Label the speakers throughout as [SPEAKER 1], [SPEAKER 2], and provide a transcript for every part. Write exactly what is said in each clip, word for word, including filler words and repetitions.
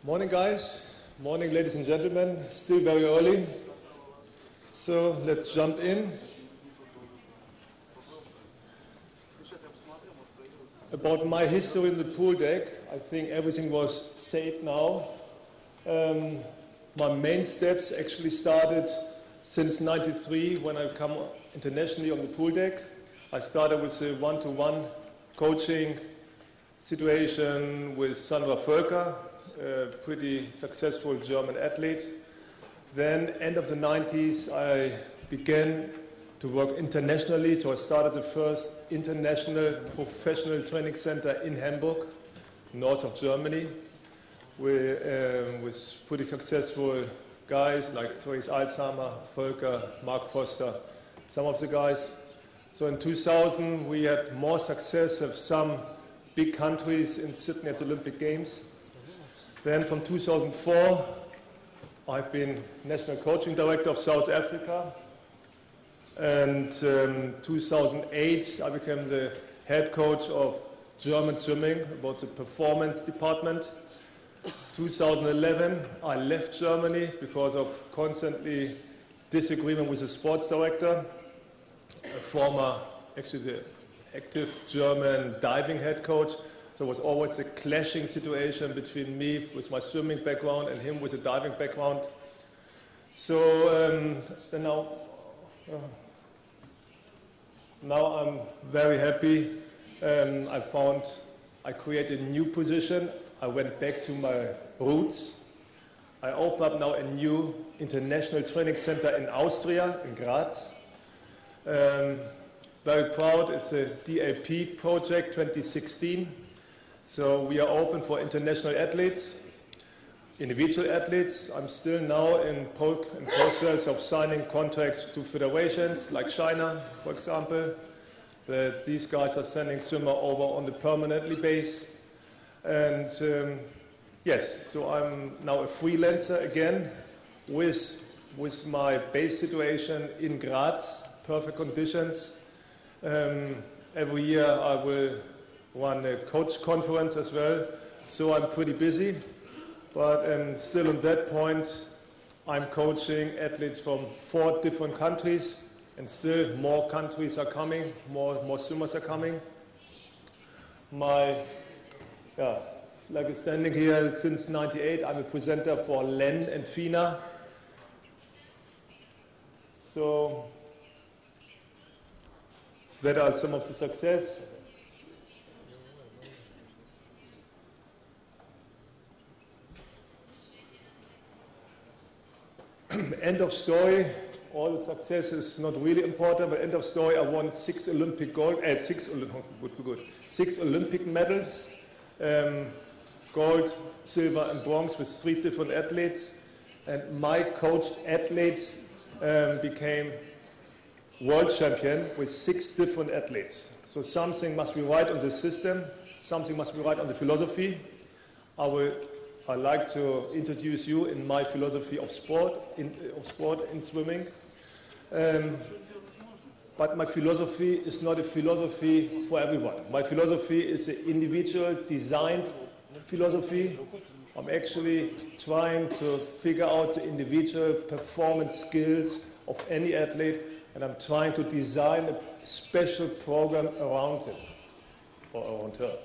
[SPEAKER 1] Morning, guys. Morning, ladies and gentlemen. Still very early. So let's jump in. About my history in the pool deck, I think everything was said now. Um, my main steps actually started since ninety-three when I come internationally on the pool deck. I started with a one-to-one coaching situation with Sandra Völker, a pretty successful German athlete. Then, end of the nineties, I began to work internationally, so I started the first international professional training center in Hamburg, north of Germany, with, um, with pretty successful guys like Therese Alzheimer, Völker, Mark Foster, some of the guys. So in two thousand, we had more success of some big countries in Sydney at the Olympic Games. Then from two thousand four, I've been National Coaching Director of South Africa. And um, two thousand eight, I became the head coach of German swimming, about the performance department. two thousand eleven, I left Germany because of constantly disagreement with the sports director, a former, actually the active German diving head coach. So it was always a clashing situation between me with my swimming background and him with a diving background. So um, then now, uh, now I'm very happy. Um, I found, I created a new position. I went back to my roots. I opened up now a new international training center in Austria, in Graz. Um, very proud, it's a D A P project twenty sixteen. So we are open for international athletes, individual athletes. I'm still now in, pro in process of signing contracts to federations like China, for example, that these guys are sending swimmer over on the permanently base. And um, yes, so I'm now a freelancer again with, with my base situation in Graz, perfect conditions. Um, every year I will run a coach conference as well, so I'm pretty busy. But um, still at that point, I'm coaching athletes from four different countries, and still more countries are coming, more, more swimmers are coming. My, yeah, like standing here since ninety-eight, I'm a presenter for L E N and FINA. So that are some of the success. End of story. All the success is not really important, but end of story. I won six Olympic gold, uh, six would be good, six Olympic medals, um, gold, silver, and bronze with three different athletes. And my coached athletes um, became world champion with six different athletes. So something must be right on the system, something must be right on the philosophy. I will, I like to introduce you in my philosophy of sport, in, of sport in swimming. Um, but my philosophy is not a philosophy for everyone. My philosophy is an individual designed philosophy. I'm actually trying to figure out the individual performance skills of any athlete, and I'm trying to design a special program around him or around her.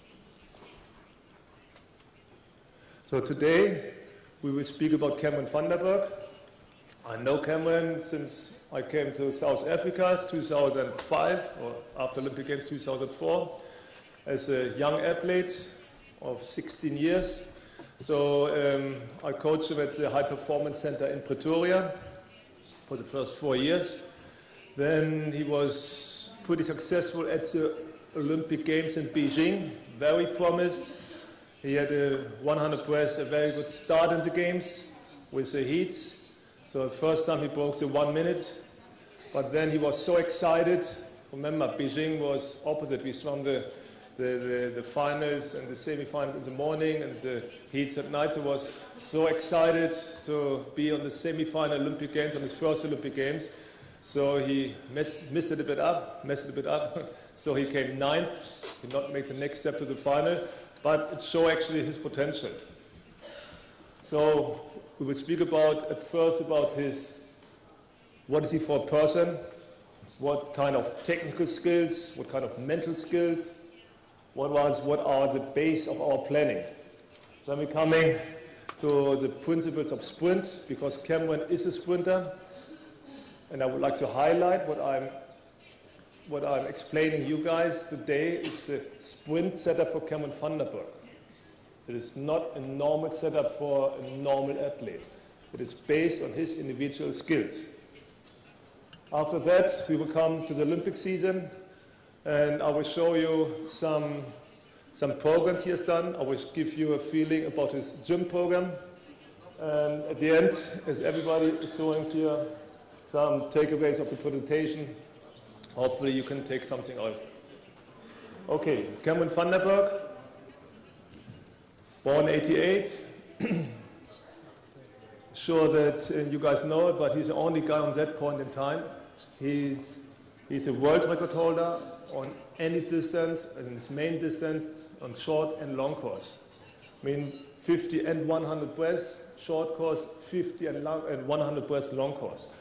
[SPEAKER 1] So today we will speak about Cameron van der Burgh. I know Cameron since I came to South Africa two thousand five, or after Olympic Games two thousand four, as a young athlete of sixteen years. So um, I coached him at the High Performance Center in Pretoria for the first four years. Then he was pretty successful at the Olympic Games in Beijing, very promised. He had a one hundred breast, a very good start in the games with the heats. So the first time he broke the one minute, but then he was so excited. Remember, Beijing was opposite. We swam the, the, the, the finals and the semi-finals in the morning and the heats at night. So he was so excited to be on the semi-final Olympic Games, on his first Olympic Games. So he messed, messed it a bit up, messed it a bit up. So he came ninth, did not make the next step to the final, but it showed actually his potential. So we will speak about, at first, about his, what is he for a person, what kind of technical skills, what kind of mental skills, what, was, what are the base of our planning. Then we're coming to the principles of sprint, because Cameron is a sprinter, and I would like to highlight what I'm, what I'm explaining you guys today. It's a sprint setup for Cameron van der Burgh. It is not a normal setup for a normal athlete. It is based on his individual skills. After that, we will come to the Olympic season, and I will show you some, some programs he has done. I will give you a feeling about his gym program. And at the end, as everybody is doing here, some takeaways of the presentation. Hopefully you can take something out of it. Okay, Cameron van der Burgh, born eighty-eight. Sure that uh, you guys know it, but he's the only guy on that point in time. He's, he's a world record holder on any distance, and his main distance on short and long course. I mean, fifty and one hundred breaths, short course, fifty and, long, and one hundred breaths, long course.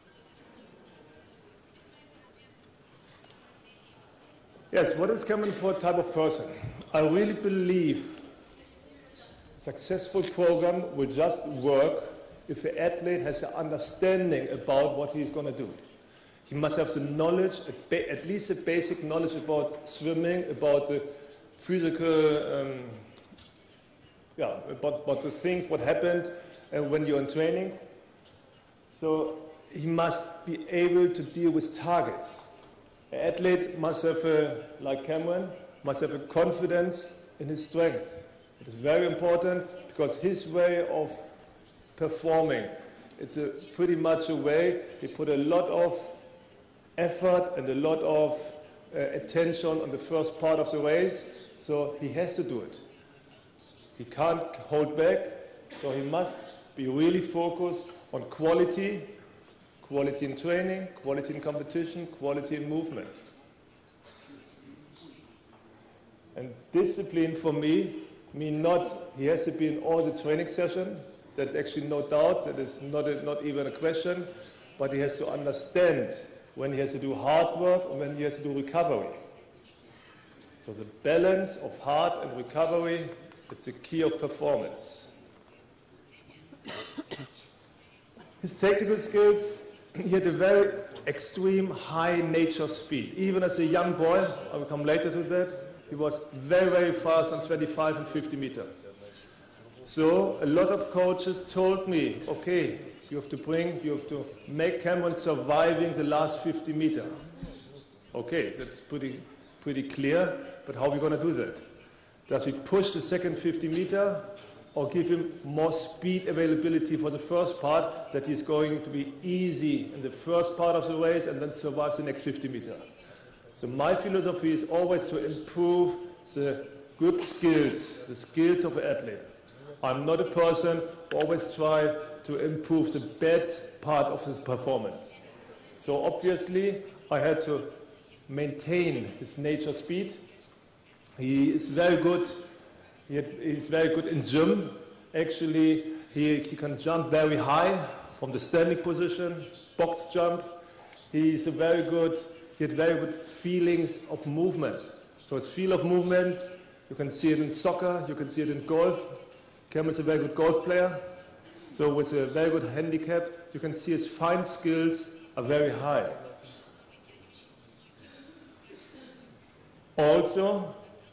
[SPEAKER 1] Yes, what is Cameron for type of person? I really believe a successful program will just work if the athlete has an understanding about what he's going to do. He must have the knowledge, at least the basic knowledge about swimming, about the physical, um, yeah, about, about the things, what happened uh, when you're in training. So he must be able to deal with targets. An athlete must have, a, like Cameron, must have a confidence in his strength. It is very important because his way of performing, it's a pretty much a way he put a lot of effort and a lot of uh, attention on the first part of the race, so he has to do it. He can't hold back, so he must be really focused on quality, quality in training, quality in competition, quality in movement. And discipline for me means not he has to be in all the training sessions. That's actually no doubt, that is not, a, not even a question, but he has to understand when he has to do hard work and when he has to do recovery. So the balance of hard and recovery, it's the key of performance. His technical skills, he had a very extreme high nature speed. Even as a young boy, I will come later to that, he was very, very fast on twenty-five and fifty meter. So a lot of coaches told me, okay, you have to bring, you have to make Cameron surviving the last fifty meter. Okay, that's pretty, pretty clear, but how are we going to do that? Does he push the second fifty meter or give him more speed availability for the first part, that he's going to be easy in the first part of the race and then survive the next fifty meter? So my philosophy is always to improve the good skills, the skills of an athlete. I'm not a person who always try to improve the bad part of his performance. So obviously, I had to maintain his nature speed. He is very good. He had, he's very good in gym. Actually, he, he can jump very high from the standing position, box jump. He's a very good, he had very good feelings of movement. So his feel of movement, you can see it in soccer, you can see it in golf. Cameron's a very good golf player. So with a very good handicap, you can see his fine skills are very high. Also,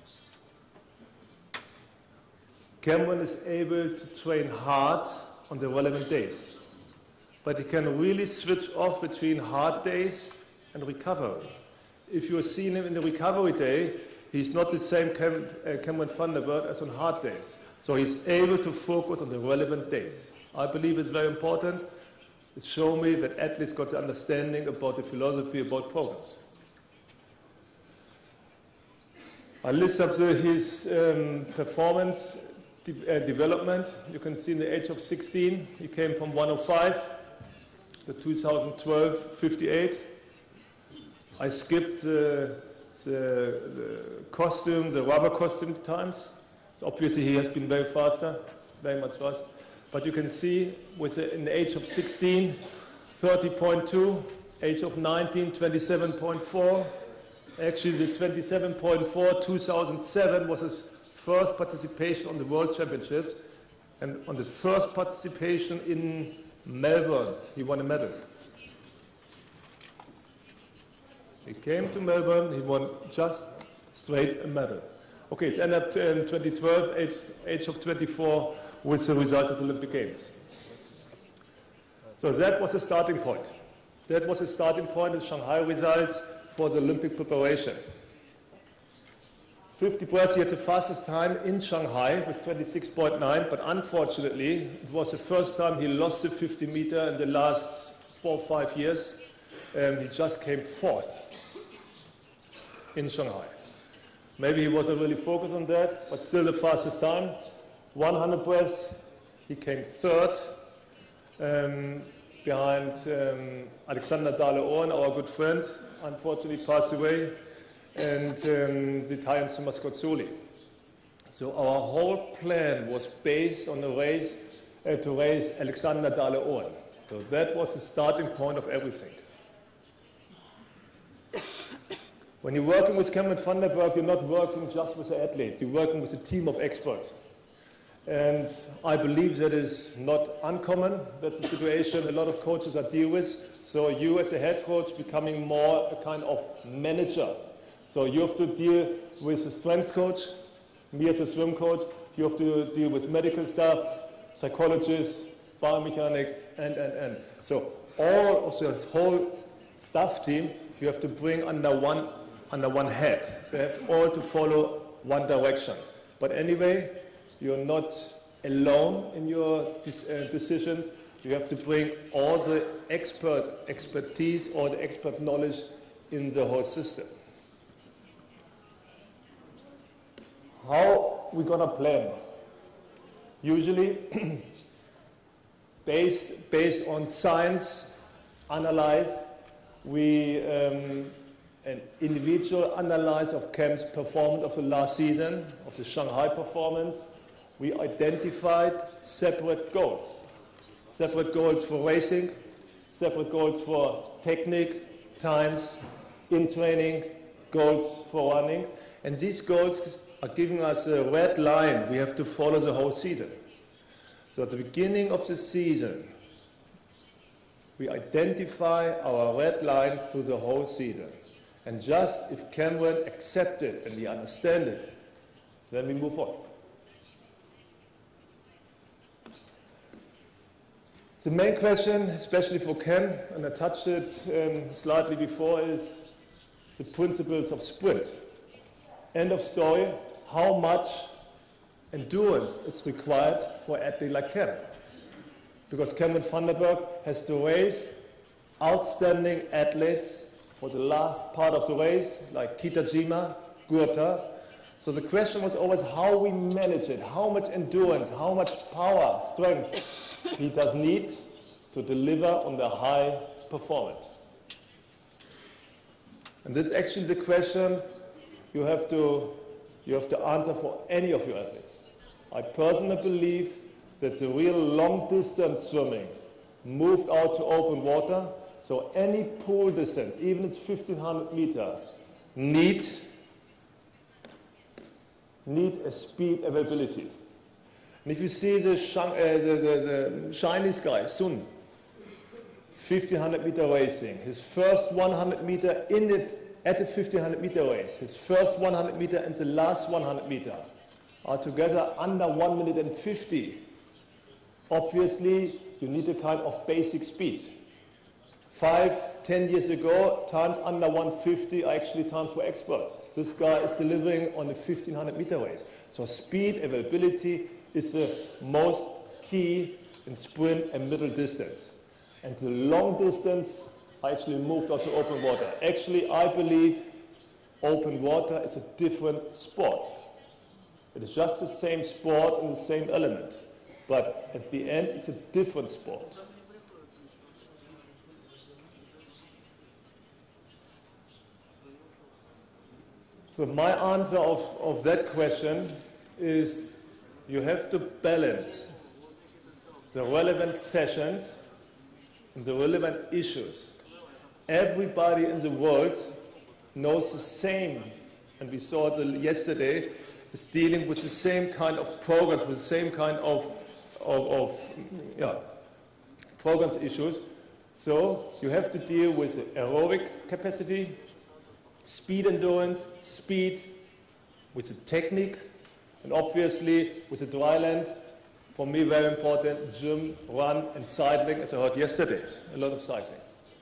[SPEAKER 1] Cameron is able to train hard on the relevant days, but he can really switch off between hard days and recovery. If you have seen him in the recovery day, he's not the same Cam, uh, Cameron van der Burgh as on hard days. So he's able to focus on the relevant days. I believe it's very important. It shows me that athletes got the understanding about the philosophy about programs. I list up the, his um, performance de uh, development. You can see in the age of sixteen, he came from one oh five, the two thousand twelve fifty-eight. I skipped the, the, the costume, the rubber costume times. So obviously he has been very faster, very much faster. but you can see with the, in the age of sixteen, thirty point two, age of nineteen, twenty-seven point four. Actually, the twenty-seven point four, two thousand seven was his first participation on the World Championships, and on the first participation in Melbourne, he won a medal. He came to Melbourne, he won just straight a medal. Okay, it's ended up in twenty twelve, age, age of twenty-four, with the result of the Olympic Games. So that was the starting point. That was the starting point of Shanghai results for the Olympic preparation. fifty breaths, he had the fastest time in Shanghai with twenty-six point nine, but unfortunately, it was the first time he lost the fifty meter in the last four or five years. Um, he just came fourth in Shanghai. Maybe he wasn't really focused on that, but still the fastest time. one hundred breaths, he came third, um, behind um, Alexander Dale-Oren, our good friend, unfortunately passed away, and um, the Italian Scozzoli. So our whole plan was based on a race uh, to race Alexander Dale-Oren. So that was the starting point of everything. When you're working with Cameron van der Burgh, you're not working just with an athlete, you're working with a team of experts. And I believe that is not uncommon. That's a situation a lot of coaches are dealing with. So you as a head coach becoming more a kind of manager. So you have to deal with a strength coach, me as a swim coach, you have to deal with medical staff, psychologists, biomechanic, and, and, and. So all of the whole staff team, you have to bring under one, under one head. So they have all to follow one direction. But anyway, you're not alone in your uh, decisions. You have to bring all the expert expertise or the expert knowledge in the whole system. How we gonna plan? Usually based, based on science, analyze, we um, an individual analysis of Cam's performance of the last season, of the Shanghai performance. We identified separate goals. Separate goals for racing, separate goals for technique, times, in training, goals for running. And these goals are giving us a red line we have to follow the whole season. So at the beginning of the season, we identify our red line through the whole season. And just if Cameron accepts it and he understands it, then we move on. The main question, especially for Cam, and I touched it um, slightly before, is the principles of sprint. End of story, how much endurance is required for an athlete like Cam? Because Cameron van der Burgh has to race outstanding athletes for the last part of the race, like Kitajima, Gurta. So the question was always how we manage it, how much endurance, how much power, strength he does need to deliver on the high performance. And that's actually the question you have to, you have to answer for any of your athletes. I personally believe that the real long distance swimming moved out to open water, so any pool distance, even if it's fifteen hundred meter, need, need a speed availability. And if you see the, uh, the, the, the Chinese guy, Sun, fifteen hundred meter racing, his first one hundred meter in the, at the fifteen hundred meter race, his first one hundred meter and the last one hundred meter are together under one minute and fifty. Obviously, you need a kind of basic speed. Five, ten years ago, times under one fifty are actually times for experts. This guy is delivering on the fifteen hundred meter race. So speed, availability is the most key in sprint and middle distance. And the long distance, I actually moved out to open water. Actually, I believe open water is a different sport. It is just the same sport and the same element. But at the end, it's a different sport. So my answer of, of that question is you have to balance the relevant sessions and the relevant issues. Everybody in the world knows the same, and we saw it yesterday, is dealing with the same kind of programs, with the same kind of, of, of yeah, programs issues. So you have to deal with aerobic capacity, speed endurance, speed, with the technique, and obviously with the dry land. For me, very important, gym, run, and cycling, as I heard yesterday, a lot of cycling.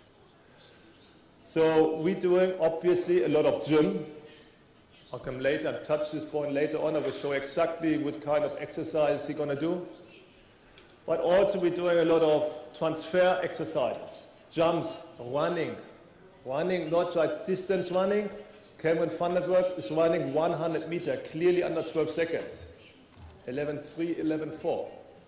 [SPEAKER 1] So we're doing, obviously, a lot of gym. I'll come later and touch this point later on. I will show exactly what kind of exercise you're going to do. But also we're doing a lot of transfer exercises, jumps, running. Running, not like distance running. Cameron van der Burgh is running one hundred meter, clearly under twelve seconds. eleven three, eleven four.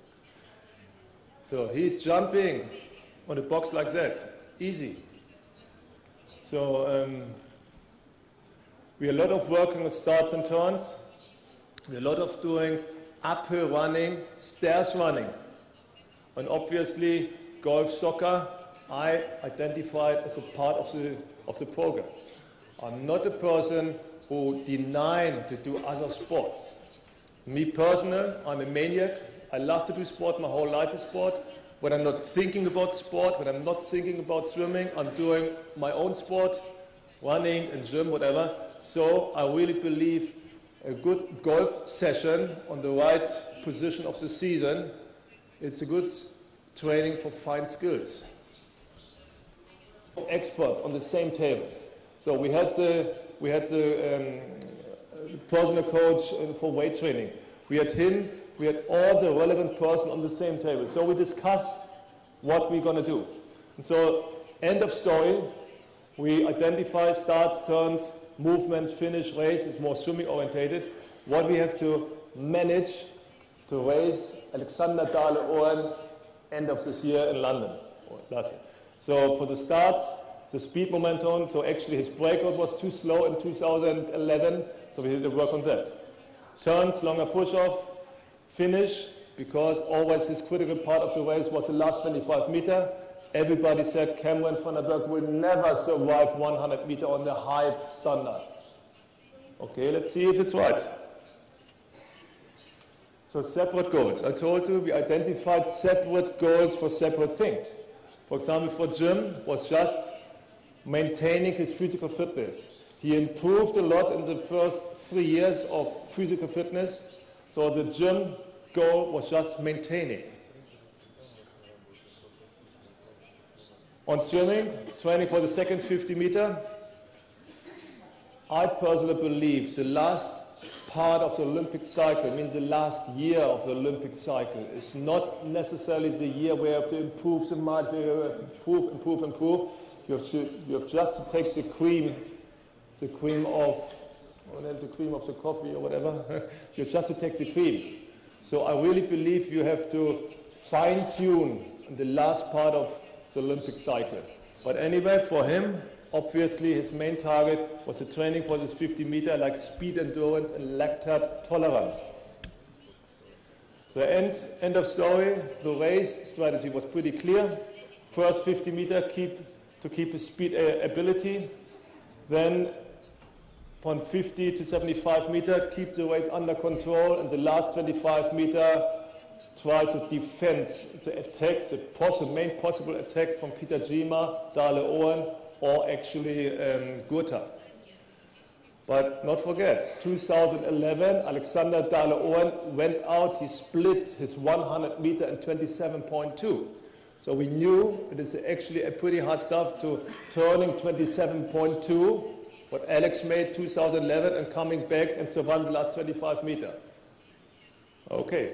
[SPEAKER 1] So he's jumping on a box like that, easy. So um, we have a lot of working on starts and turns. We have a lot of doing uphill running, stairs running. And obviously, golf, soccer, I identified as a part of the, of the program. I'm not a person who denies to do other sports. Me personally, I'm a maniac. I love to do sport, my whole life is sport. When I'm not thinking about sport, when I'm not thinking about swimming, I'm doing my own sport, running and gym, whatever. So I really believe a good golf session on the right position of the season, it's a good training for fine skills. Experts on the same table. So we had the, we had the um, personal coach for weight training. We had him, we had all the relevant person on the same table. So we discussed what we're going to do. And so, end of story, we identify starts, turns, movements, finish, race. It's more swimming orientated. What we have to manage to race Alexander Dale Owen end of this year in London, or last year. So for the starts, the speed momentum, so actually his breakout was too slow in two thousand eleven, so we had to work on that. Turns, longer push-off, finish, because always this critical part of the race was the last twenty-five meter. Everybody said Cameron van der Burgh will never survive one hundred meter on the high standard. Okay, let's see if it's right. So separate goals. I told you we identified separate goals for separate things. For example, for Jim was just maintaining his physical fitness. He improved a lot in the first three years of physical fitness. So the Jim goal was just maintaining. On swimming, training for the second fifty meter, I personally believe the last part of the Olympic cycle, means the last year of the Olympic cycle, is not necessarily the year where you have to improve the mind, where you have to improve, improve, improve. You have, to, you have just to take the cream, the cream of, or the cream of the coffee or whatever. You have just to take the cream. So I really believe you have to fine-tune the last part of the Olympic cycle. But anyway, for him, obviously his main target was the training for this fifty meter, like speed endurance and lactate tolerance. So end, end of story, the race strategy was pretty clear. First fifty meter, keep, to keep his speed uh, ability. Then from fifty to seventy-five meter, keep the race under control. And the last twenty-five meter, try to defend the attack, the possible, main possible attack from Kitajima, Dale Owen, or actually um, Gurta. But not forget, two thousand eleven, Alexander Dale Owen went out, he split his one hundred meter in twenty-seven point two. So we knew it is actually a pretty hard stuff to turning twenty-seven point two, what Alex made two thousand eleven, and coming back and survive the last twenty-five meter. Okay.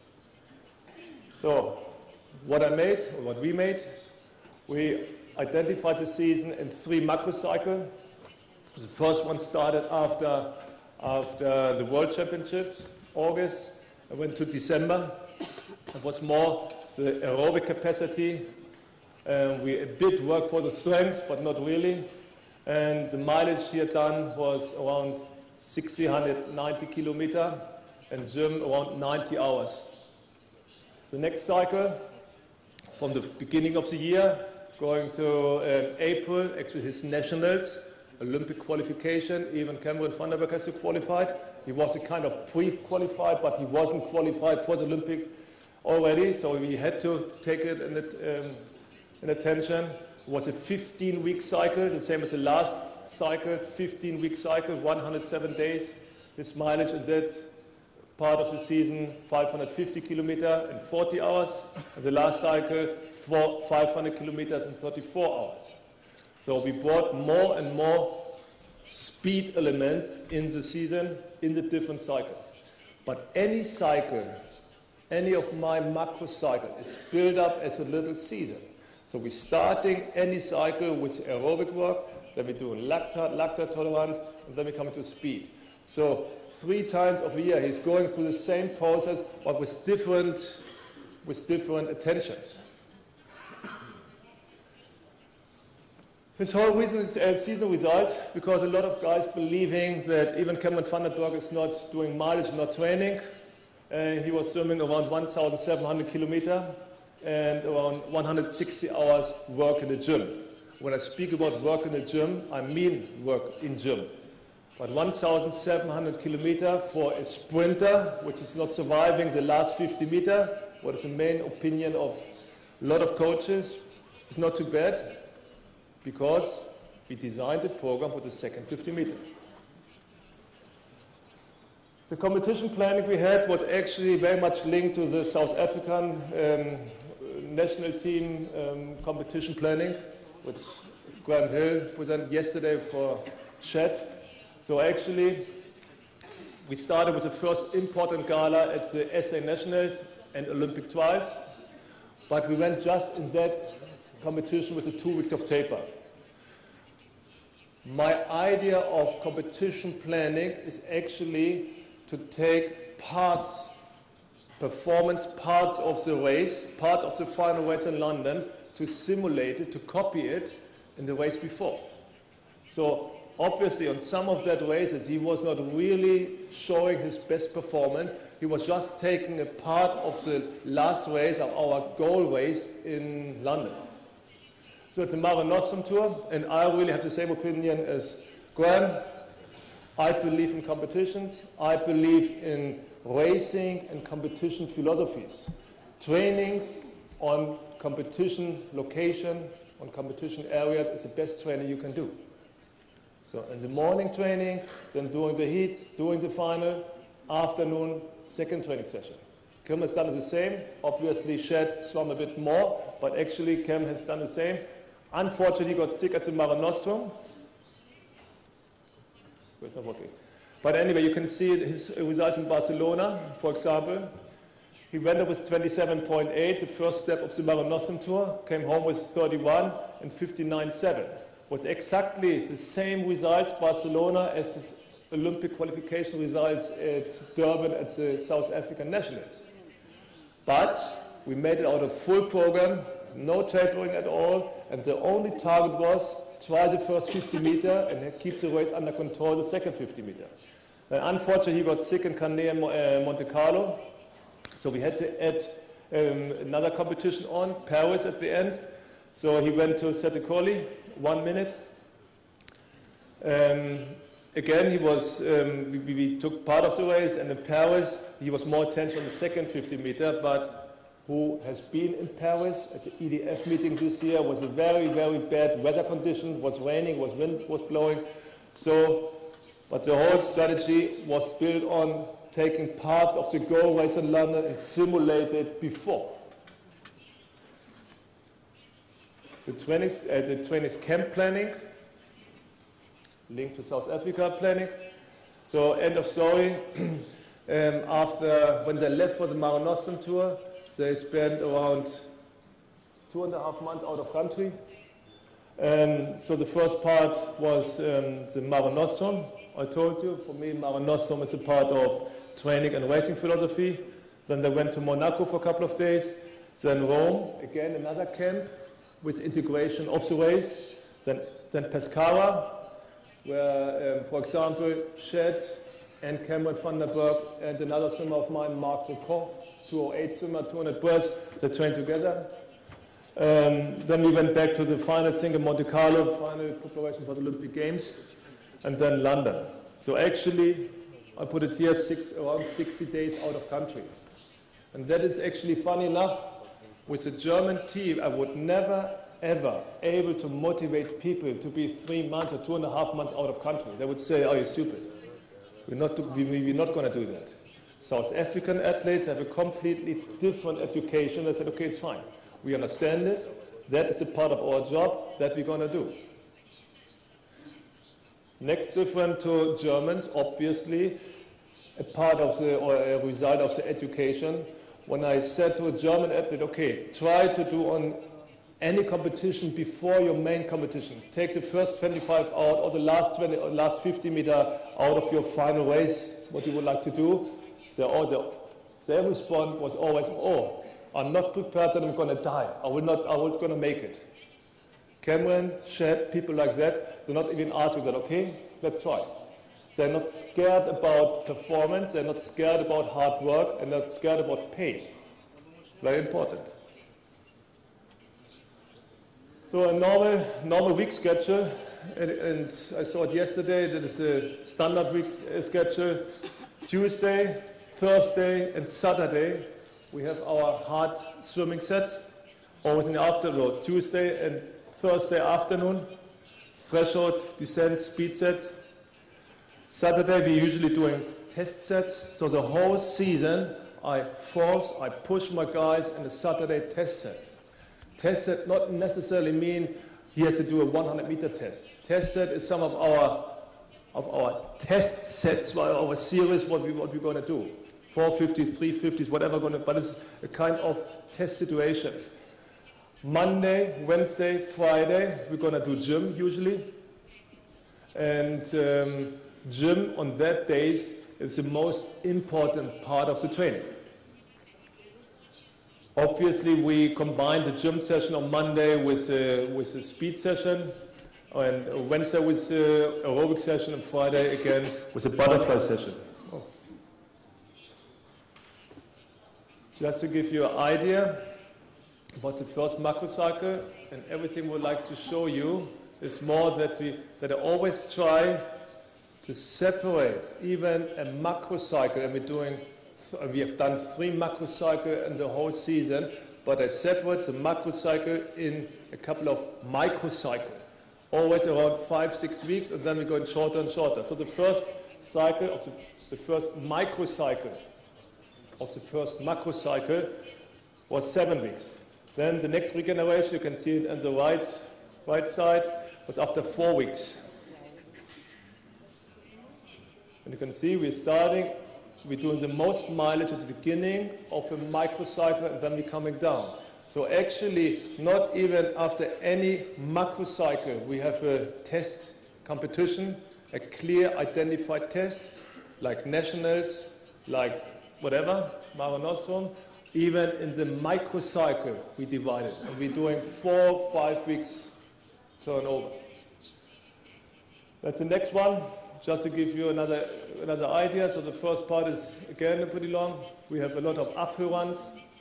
[SPEAKER 1] So what I made, or what we made, we identified the season in three macro cycles. The first one started after, after the World Championships, August. I went to December. It was more the aerobic capacity. Um, we a bit worked for the strength, but not really. And the mileage here done was around one thousand six hundred ninety kilometers, and gym around ninety hours. The next cycle, from the beginning of the year, going to um, April, actually his nationals, Olympic qualification, even Cameron van der Burgh has qualified. He was a kind of pre-qualified, but he wasn't qualified for the Olympics already, so we had to take it in, it, um, in attention. It was a fifteen week cycle, the same as the last cycle, fifteen week cycle, one hundred seven days. His mileage in that part of the season, five hundred fifty kilometers in forty hours, and the last cycle, four, five hundred kilometers in thirty-four hours. So we brought more and more speed elements in the season, in the different cycles. But any cycle, any of my macro cycle is built up as a little season. So we're starting any cycle with aerobic work, then we're doing lactate, lactate tolerance, and then we come to speed. So three times of a year, he's going through the same process, but with different, with different attentions. His whole reason is a season result, because a lot of guys believing that even Cameron van der Burgh is not doing mileage, not training. Uh, he was swimming around one thousand seven hundred kilometers and around one hundred sixty hours work in the gym. When I speak about work in the gym, I mean work in gym. But one thousand seven hundred kilometers for a sprinter, which is not surviving the last fifty meters, what is the main opinion of a lot of coaches, is not too bad, because we designed the program for the second fifty meters. The competition planning we had was actually very much linked to the South African um, national team um, competition planning, which Graham Hill presented yesterday for Chet. So actually, we started with the first important gala at the S A Nationals and Olympic Trials, but we went just in that competition with the two weeks of taper. My idea of competition planning is actually to take parts, performance parts of the race, parts of the final race in London, to simulate it, to copy it in the race before. So obviously on some of that races he was not really showing his best performance. He was just taking a part of the last race of our goal race in London. So it's a Mare Nostrum tour, and I really have the same opinion as Graham. I believe in competitions. I believe in racing and competition philosophies. Training on competition location, on competition areas is the best training you can do. So in the morning training, then doing the heats, doing the final, afternoon, second training session. Kim has done the same. Obviously, Shed swam a bit more, but actually Kim has done the same. Unfortunately, he got sick at the Mare Nostrum. It's not working. But anyway, you can see his results in Barcelona, for example. He went up with twenty-seven point eight, the first step of the Mare Nostrum tour, came home with thirty-one and fifty-nine point seven. Was exactly the same results Barcelona as his Olympic qualification results at Durban at the South African Nationals. But we made it out of full program, no tapering at all, and the only target was try the first fifty meter and keep the race under control the second fifty meter. And unfortunately, he got sick in Canet and uh, Monte Carlo, so we had to add um, another competition on, Paris at the end. So he went to Setekoli, one minute. Um, again, he was, um, we, we took part of the race, and in Paris, he was more attention on the second fifty meter, but who has been in Paris at the E D F meeting this year, was a very, very bad weather condition, was raining, was wind was blowing. So, but the whole strategy was built on taking part of the goal race in London and simulate it before. The twentieth, uh, the twentieth camp planning, linked to South Africa planning. So end of story, um, after, when they left for the Mare Nostrum tour, they spent around two and a half months out of country. Um, so the first part was um, the Mare Nostrum. I told you, for me, Mare Nostrum is a part of training and racing philosophy. Then they went to Monaco for a couple of days. Then Rome, again another camp with integration of the race. Then, then Pescara, where, um, for example, Chet and Cameron van der Burgh and another swimmer of mine, Mark Lecoq, two oh eight swimmer, two hundred breaths, they trained together. Um, then we went back to the final thing in Monte Carlo, final preparation for the Olympic Games, and then London. So actually, I put it here, six, around sixty days out of country. And that is actually funny enough, with the German team, I would never, ever able to motivate people to be three months or two and a half months out of country. They would say, are you stupid? We're not, we, we're not going to do that. South African athletes have a completely different education. They said, okay, it's fine. We understand it. That is a part of our job that we're going to do. Next different to Germans, obviously, a part of the, or a result of the education. When I said to a German athlete, okay, try to do on any competition before your main competition. Take the first twenty-five out or the last twenty or last fifty meter out of your final race, what you would like to do. Their, their response was always, oh, I'm not prepared and I'm going to die. I will not, I will going to make it. Cameron, Shed, people like that, they're not even asking that, okay, let's try. They're not scared about performance, they're not scared about hard work, and they're not scared about pain. Very important. So a normal, normal week schedule, and, and I saw it yesterday, that is a standard week schedule. Tuesday, Thursday, and Saturday, we have our hard swimming sets, always in the afternoon. Tuesday and Thursday afternoon, threshold, descent, speed sets. Saturday, we're usually doing test sets. So the whole season, I force, I push my guys in a Saturday test set. Test set not necessarily mean he has to do a one hundred meter test. Test set is some of our of our test sets, our series, what, we, what we're going to do. four fifties, three fifties, whatever, going to, but it's a kind of test situation. Monday, Wednesday, Friday, we're going to do gym usually. And um, gym on that days is the most important part of the training. Obviously, we combine the gym session on Monday with a, with a speed session, and Wednesday with the aerobic session, and Friday again with a butterfly session. Oh. Just to give you an idea about the first macro cycle, and everything we'd like to show you is more that we that I always try to separate even a macro cycle, and we're doing we have done three macro cycles in the whole season, but I separate the macro cycle in a couple of micro cycles, always around five, six weeks, and then we're going shorter and shorter. So the first cycle of the, the first micro cycle of the first macro cycle was seven weeks. Then the next regeneration, you can see it on the right, right side, was after four weeks. And you can see we're starting, we're doing the most mileage at the beginning of a microcycle, and then we're coming down. So actually, not even after any macrocycle, we have a test competition, a clear identified test, like nationals, like whatever, Mare Nostrum. Even in the microcycle, we divide it, and we're doing four, five weeks turnover. That's the next one, just to give you another, another idea. So the first part is, again, pretty long. We have a lot of uphill runs.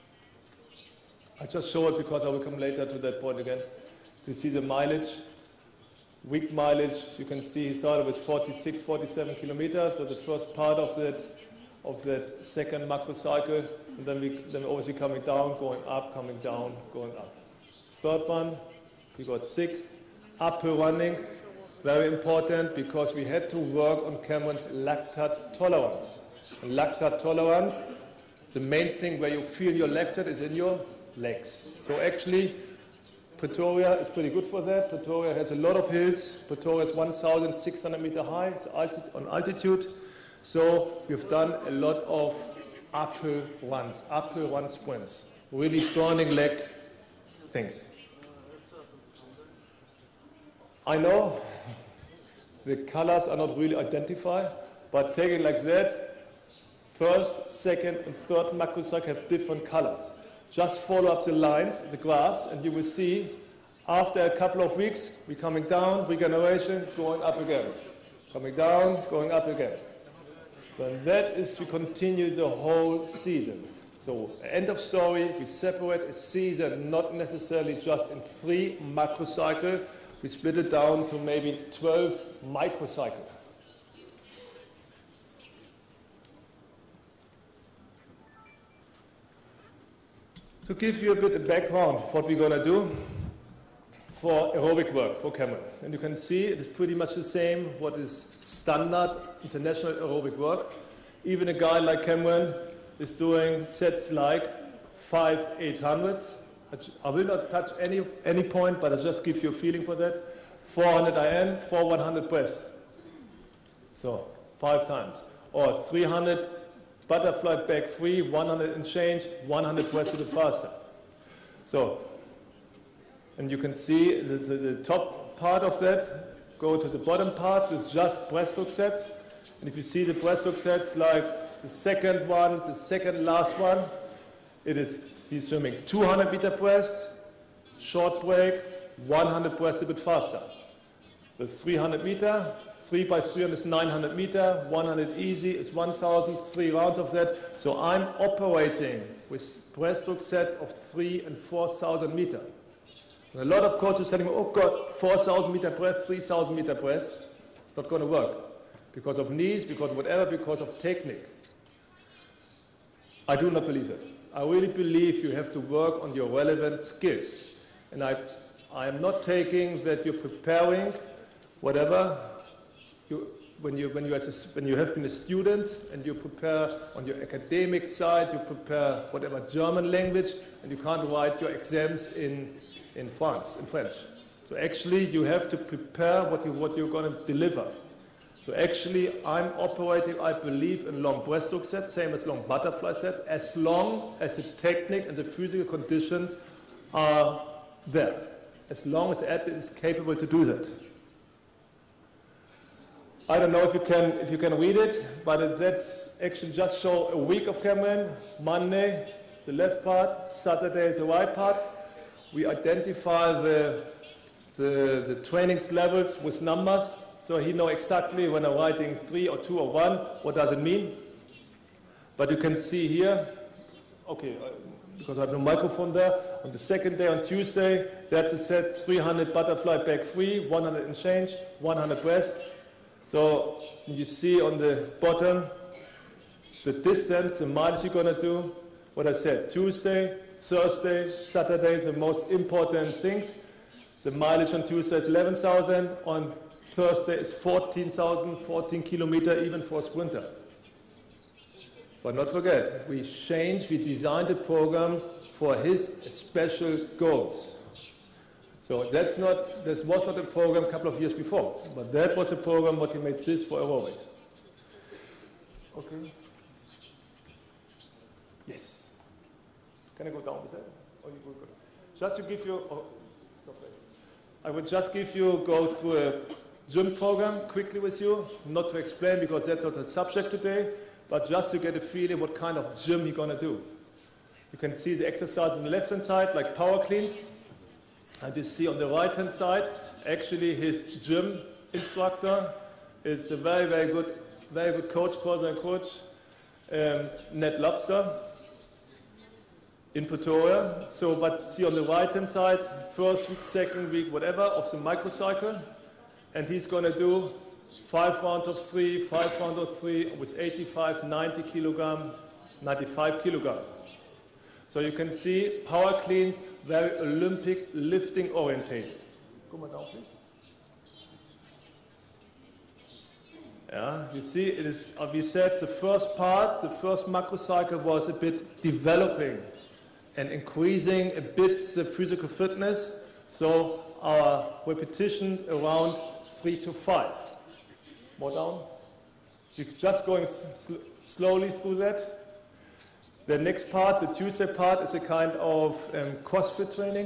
[SPEAKER 1] I just show it because I will come later to that point again, to see the mileage. Week mileage, you can see he started with forty-six, forty-seven kilometers, so the first part of that, of that second macro cycle, and then we then obviously coming down, going up, coming down, going up. Third one, we got sick, uphill running, very important because we had to work on Cameron's lactate tolerance. And lactate tolerance, the main thing where you feel your lactate is in your legs. So actually, Pretoria is pretty good for that. Pretoria has a lot of hills. Pretoria is one thousand six hundred meter high it's alti on altitude. So we've done a lot of uphill runs, uphill run sprints, really burning leg things. I know the colors are not really identified, but take it like that. First, second, and third macrocycle have different colors. Just follow up the lines, the graphs, and you will see after a couple of weeks, we're coming down, regeneration, going up again. Coming down, going up again. And that is to continue the whole season. So end of story, we separate a season not necessarily just in three macrocycles, we split it down to maybe twelve microcycles. To give you a bit of background, what we're going to do for aerobic work for Cameron. And you can see it is pretty much the same what is standard international aerobic work. Even a guy like Cameron is doing sets like five eight hundreds. I will not touch any, any point, but I'll just give you a feeling for that. four hundred I N, four one hundred breast. So five times. Or three hundred butterfly back free, one hundred and change, one hundred breast a bit faster. So, and you can see the, the, the top part of that, go to the bottom part with just breaststroke sets. And if you see the breaststroke sets like the second one, the second last one, it is, he's swimming two hundred meter breast, short break, one hundred breast a bit faster. The three hundred meter, three by three hundred is nine hundred meter, one hundred easy is one thousand, three rounds of that. So I'm operating with breaststroke sets of three and four thousand meter. And a lot of coaches telling me, oh God, four thousand meter breast, three thousand meter breast. It's not going to work because of knees, because of whatever, because of technique. I do not believe it. I really believe you have to work on your relevant skills. And I, I am not taking that you're preparing whatever. You, when, you, when, you as a, when you have been a student and you prepare on your academic side, you prepare whatever German language, and you can't write your exams in, in France, in French. So actually, you have to prepare what, you, what you're going to deliver. So actually, I'm operating, I believe, in long breaststroke sets, same as long butterfly sets, as long as the technique and the physical conditions are there, as long as the athlete is capable to do that. I don't know if you can, if you can read it, but that's actually just show a week of Cameron. Monday, the left part, Saturday, the right part. We identify the, the, the trainings levels with numbers, so he knows exactly when I'm writing three or two or one, what does it mean. But you can see here, okay, because I have no microphone there, on the second day, on Tuesday, that's a set three hundred butterfly back free, one hundred and change, one hundred breast. So you see on the bottom the distance, the mileage you're going to do. What I said, Tuesday, Thursday, Saturday, the most important things. The mileage on Tuesday is eleven thousand, on Thursday is fourteen thousand, fourteen kilometers even for a sprinter. But not forget, we changed, we designed the program for his special goals. So that's not, that was not a program a couple of years before, but that was a program what he made this for aerobic. Okay. Yes. Can I go down with that? Or you go good? Just to give you, oh, stop there. I would just give you, go through a gym program quickly with you, not to explain because that's not the subject today, but just to get a feeling what kind of gym he's going to do. You can see the exercise on the left-hand side, like power cleans. And you see on the right-hand side, actually his gym instructor. It's a very, very good, very good coach, personal coach, um, Ned Lobster in Pretoria. So, but see on the right-hand side, first week, second week, whatever, of the microcycle. And he's going to do five rounds of three, five rounds of three with eighty-five, ninety kilogram, ninety-five kilogram. So you can see power cleans, very Olympic lifting orientated. Come on down, please. Yeah, you see, it is, as we said, the first part, the first macrocycle was a bit developing and increasing a bit the physical fitness. So our repetitions around three to five. More down. You're just going sl slowly through that. The next part, the Tuesday part, is a kind of um, CrossFit training.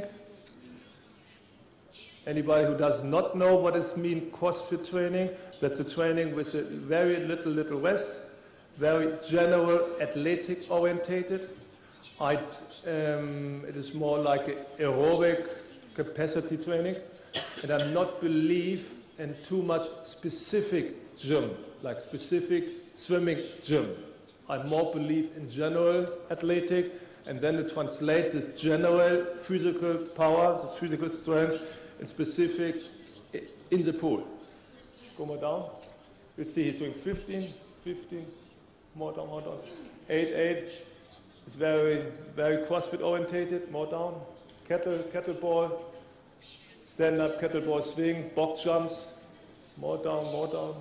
[SPEAKER 1] Anybody who does not know what it means CrossFit training, that's a training with a very little, little rest, very general, athletic orientated. I, um, it is more like a aerobic capacity training, and I not believe in too much specific gym, like specific swimming gym. I more believe in general athletic, and then to translate this general physical power, the physical strength, in specific in the pool. Go more down. You see he's doing fifteen, fifteen, more down, more down. eight, eight. It's very, very CrossFit orientated. More down. Kettle, kettleball. Stand up, kettleball swing, box jumps. More down, more down.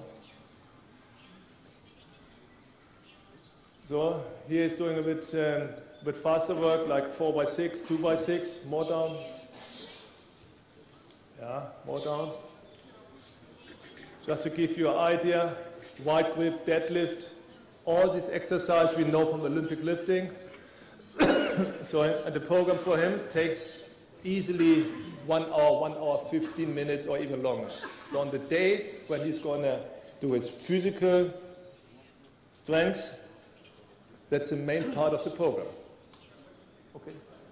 [SPEAKER 1] So here he's doing a bit, um, a bit faster work, like four by six, two by six. More down. Yeah, more down. Just to give you an idea, wide grip, deadlift, all these exercises we know from Olympic lifting. So and the program for him takes easily one hour, one hour, fifteen minutes or even longer. So on the days when he's going to do his physical strength, that's the main part of the program. Okay.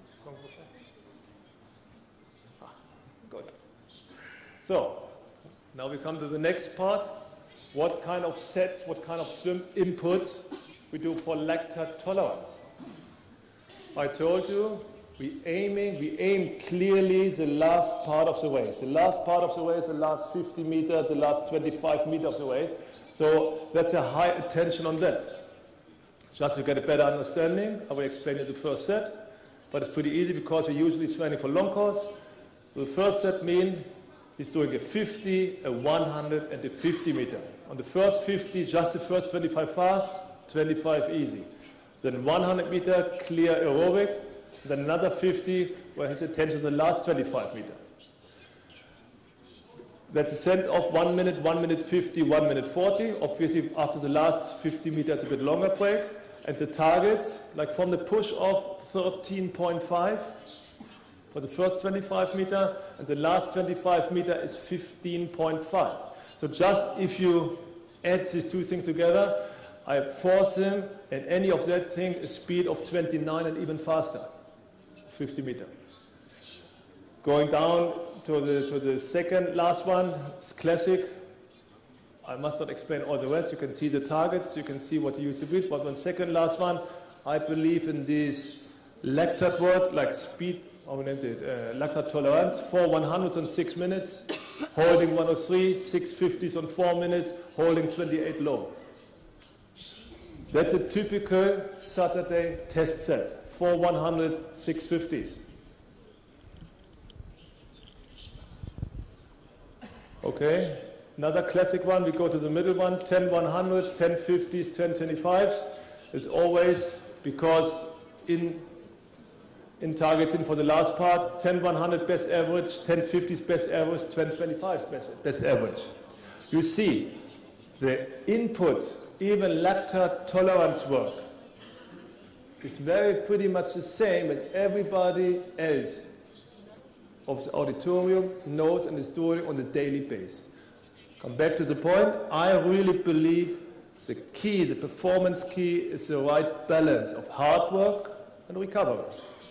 [SPEAKER 1] Good. So now we come to the next part. What kind of sets, what kind of swim inputs we do for lactate tolerance? I told you we aiming, we aim clearly the last part of the race. The last part of the race, the last fifty meters, the last twenty-five meters of the race. So that's a high attention on that. Just to get a better understanding, I will explain you the first set, but it's pretty easy because we're usually training for long course. So the first set means he's doing a fifty, a one hundred, and a fifty meter. On the first fifty, just the first twenty-five fast, twenty-five easy. Then one hundred meter, clear aerobic. Then another fifty, where his attention to the last twenty-five meter. That's a set of one minute, one minute fifty, one minute forty. Obviously, after the last fifty meters, a bit longer break. And the targets, like from the push off, thirteen point five for the first twenty-five meter, and the last twenty-five meter is fifteen point five. So just if you add these two things together, I force him at any of that thing a speed of twenty-nine and even faster, fifty meter. Going down to the, to the second last one, it's classic. I must not explain all the rest. You can see the targets, you can see what you use to beat. But on second last one, I believe in this lactate work, like speed, how we named it, uh, lactate tolerance, four one hundreds on six minutes, holding one oh three, six fifties on four minutes, holding twenty-eight low. That's a typical Saturday test set, four one hundreds, six fifties. Okay, another classic one, we go to the middle one, ten one hundreds, ten fifties, ten twenty-fives. It's always because in, in targeting for the last part, ten one hundred best average, ten fifties best average, ten twenty-fives best, best average. You see, the input, even lactate tolerance work, is very pretty much the same as everybody else of the auditorium knows and is doing on a daily basis. Come back to the point, I really believe the key, the performance key, is the right balance of hard work and recovery.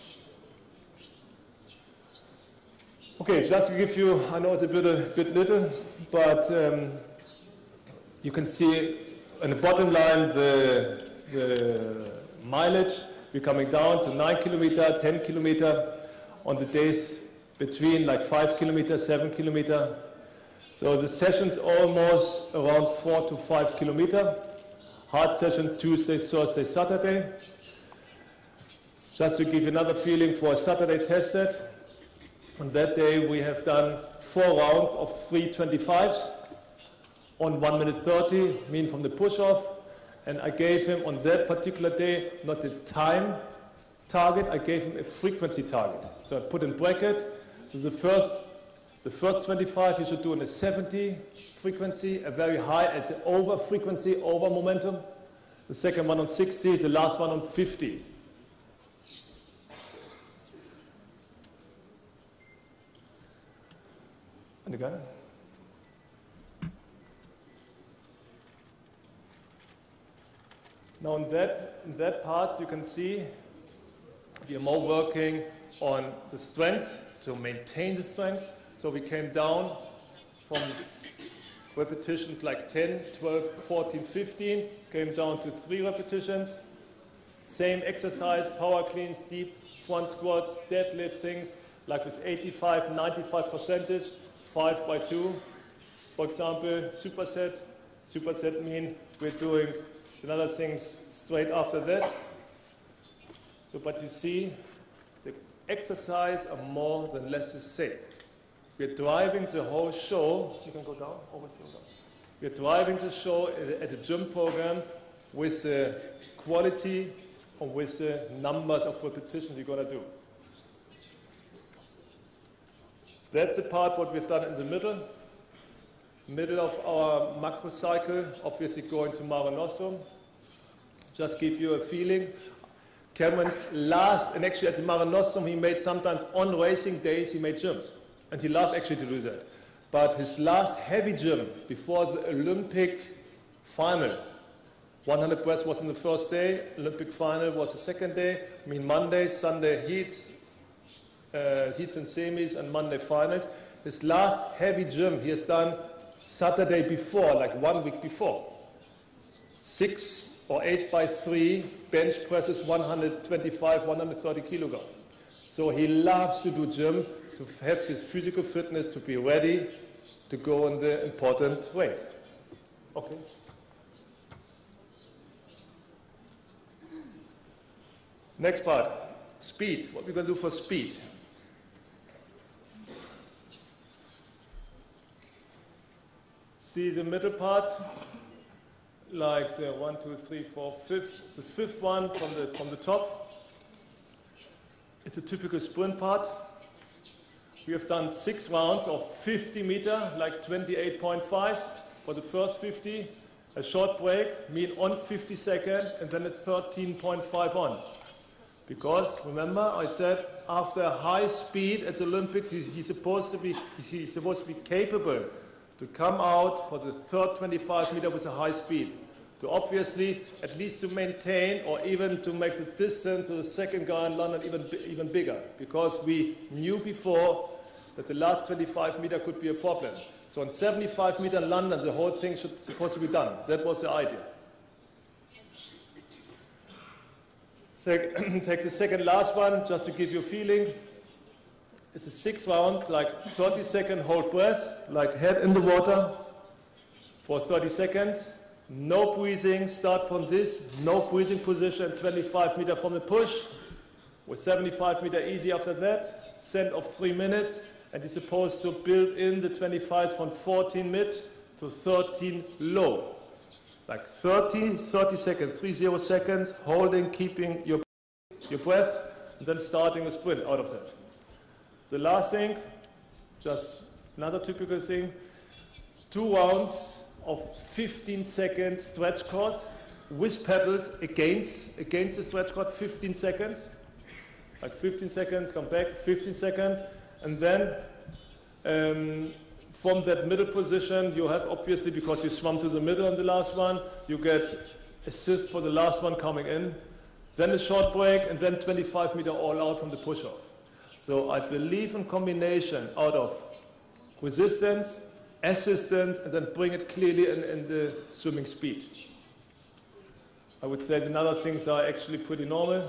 [SPEAKER 1] Okay, just to give you, I know it's a bit, a bit little, but um, you can see on the bottom line the, the mileage. We're coming down to nine kilometer, ten kilometer on the days between like five kilometer, seven kilometer. So the session's almost around four to five kilometer. Hard sessions Tuesday, Thursday, Saturday. Just to give you another feeling for a Saturday test set. On that day we have done four rounds of three twenty-fives on one minute thirty, mean from the push-off. And I gave him on that particular day, not the time target, I gave him a frequency target. So I put in bracket. So the first, the first twenty-five you should do in a seventy frequency, a very high, it's an over frequency, over momentum. The second one on sixty, the last one on fifty. And again. Now in that, in that part you can see we are more working on the strength, to maintain the strength. So we came down from repetitions like ten, twelve, fourteen, fifteen, came down to three repetitions. Same exercise, power cleans, deep front squats, deadlift things, like with eighty-five, ninety-five percentage, five by two. For example, superset. Superset mean we're doing another things straight after that. So, but you see, the exercise are more than less the same. We're driving the whole show. You can go down, always go down. We're driving the show at the gym program with the quality or with the numbers of repetitions we're going to do. That's the part what we've done in the middle. Middle of our macro cycle, obviously going to Mare Nostrum. Just give you a feeling. Cameron's last, and actually at the Mare Nostrum he made sometimes on racing days he made gyms. And he loved actually to do that. But his last heavy gym before the Olympic final, one hundred breaths was on the first day, Olympic final was the second day. I mean Monday, Sunday heats, uh, heats and semis, and Monday finals. His last heavy gym he has done Saturday before, like one week before. Six or eight by three bench presses, one hundred twenty-five, one hundred thirty kilograms. So he loves to do gym, to have his physical fitness, to be ready to go in the important race. Okay. Next part, speed. What we're going to do for speed. See the middle part, like the one, two, three, four, fifth. The fifth one from the from the top. It's a typical sprint part. We have done six rounds of fifty meter, like twenty-eight point five for the first fifty. A short break, mean on fifty second, and then a thirteen point five on. Because remember, I said after high speed at the Olympics, he's, he's supposed to be he's supposed to be capable to come out for the third twenty-five meter with a high speed. To obviously, at least to maintain or even to make the distance to the second guy in London even, even bigger. Because we knew before that the last twenty-five meter could be a problem. So on seventy-five meter in London, the whole thing should supposed to be done. That was the idea. Take the second last one, just to give you a feeling. It's a six round, like thirty second hold breath, like head in the water for thirty seconds. No breathing, start from this, no breathing position, twenty-five meter from the push. With seventy-five meter easy after that, send of three minutes, and you're supposed to build in the twenty-fives from fourteen mid to thirteen low. Like thirty, thirty seconds, three zero seconds, holding, keeping your, your breath, and then starting a sprint out of that. The last thing, just another typical thing, two rounds of fifteen seconds stretch cord with pedals against, against the stretch cord, fifteen seconds. Like fifteen seconds, come back, fifteen seconds, and then um, from that middle position, you have obviously, because you swam to the middle on the last one, you get assist for the last one coming in, then a short break, and then twenty-five meter all out from the push-off. So I believe in combination out of resistance, assistance, and then bring it clearly in, in the swimming speed. I would say the other things are actually pretty normal.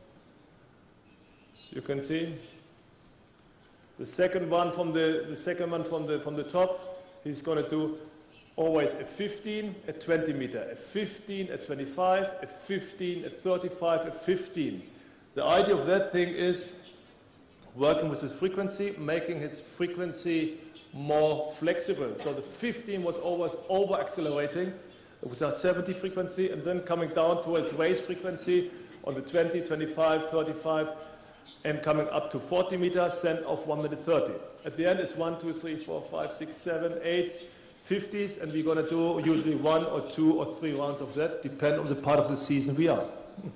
[SPEAKER 1] You can see. The second one from the, the second one from the from the top, he's going to do always a fifteen, a twenty meter, a fifteen, a twenty-five, a fifteen, a thirty-five, a fifteen. The idea of that thing is working with his frequency, making his frequency more flexible. So the fifteen was always over accelerating. It was a seventy frequency, and then coming down to his race frequency on the twenty, twenty-five, thirty-five. And coming up to forty meters, send off one minute thirty. At the end, it's one, two, three, four, five, six, seven, eight, fifties, and we're going to do usually one or two or three rounds of that, depending on the part of the season we are.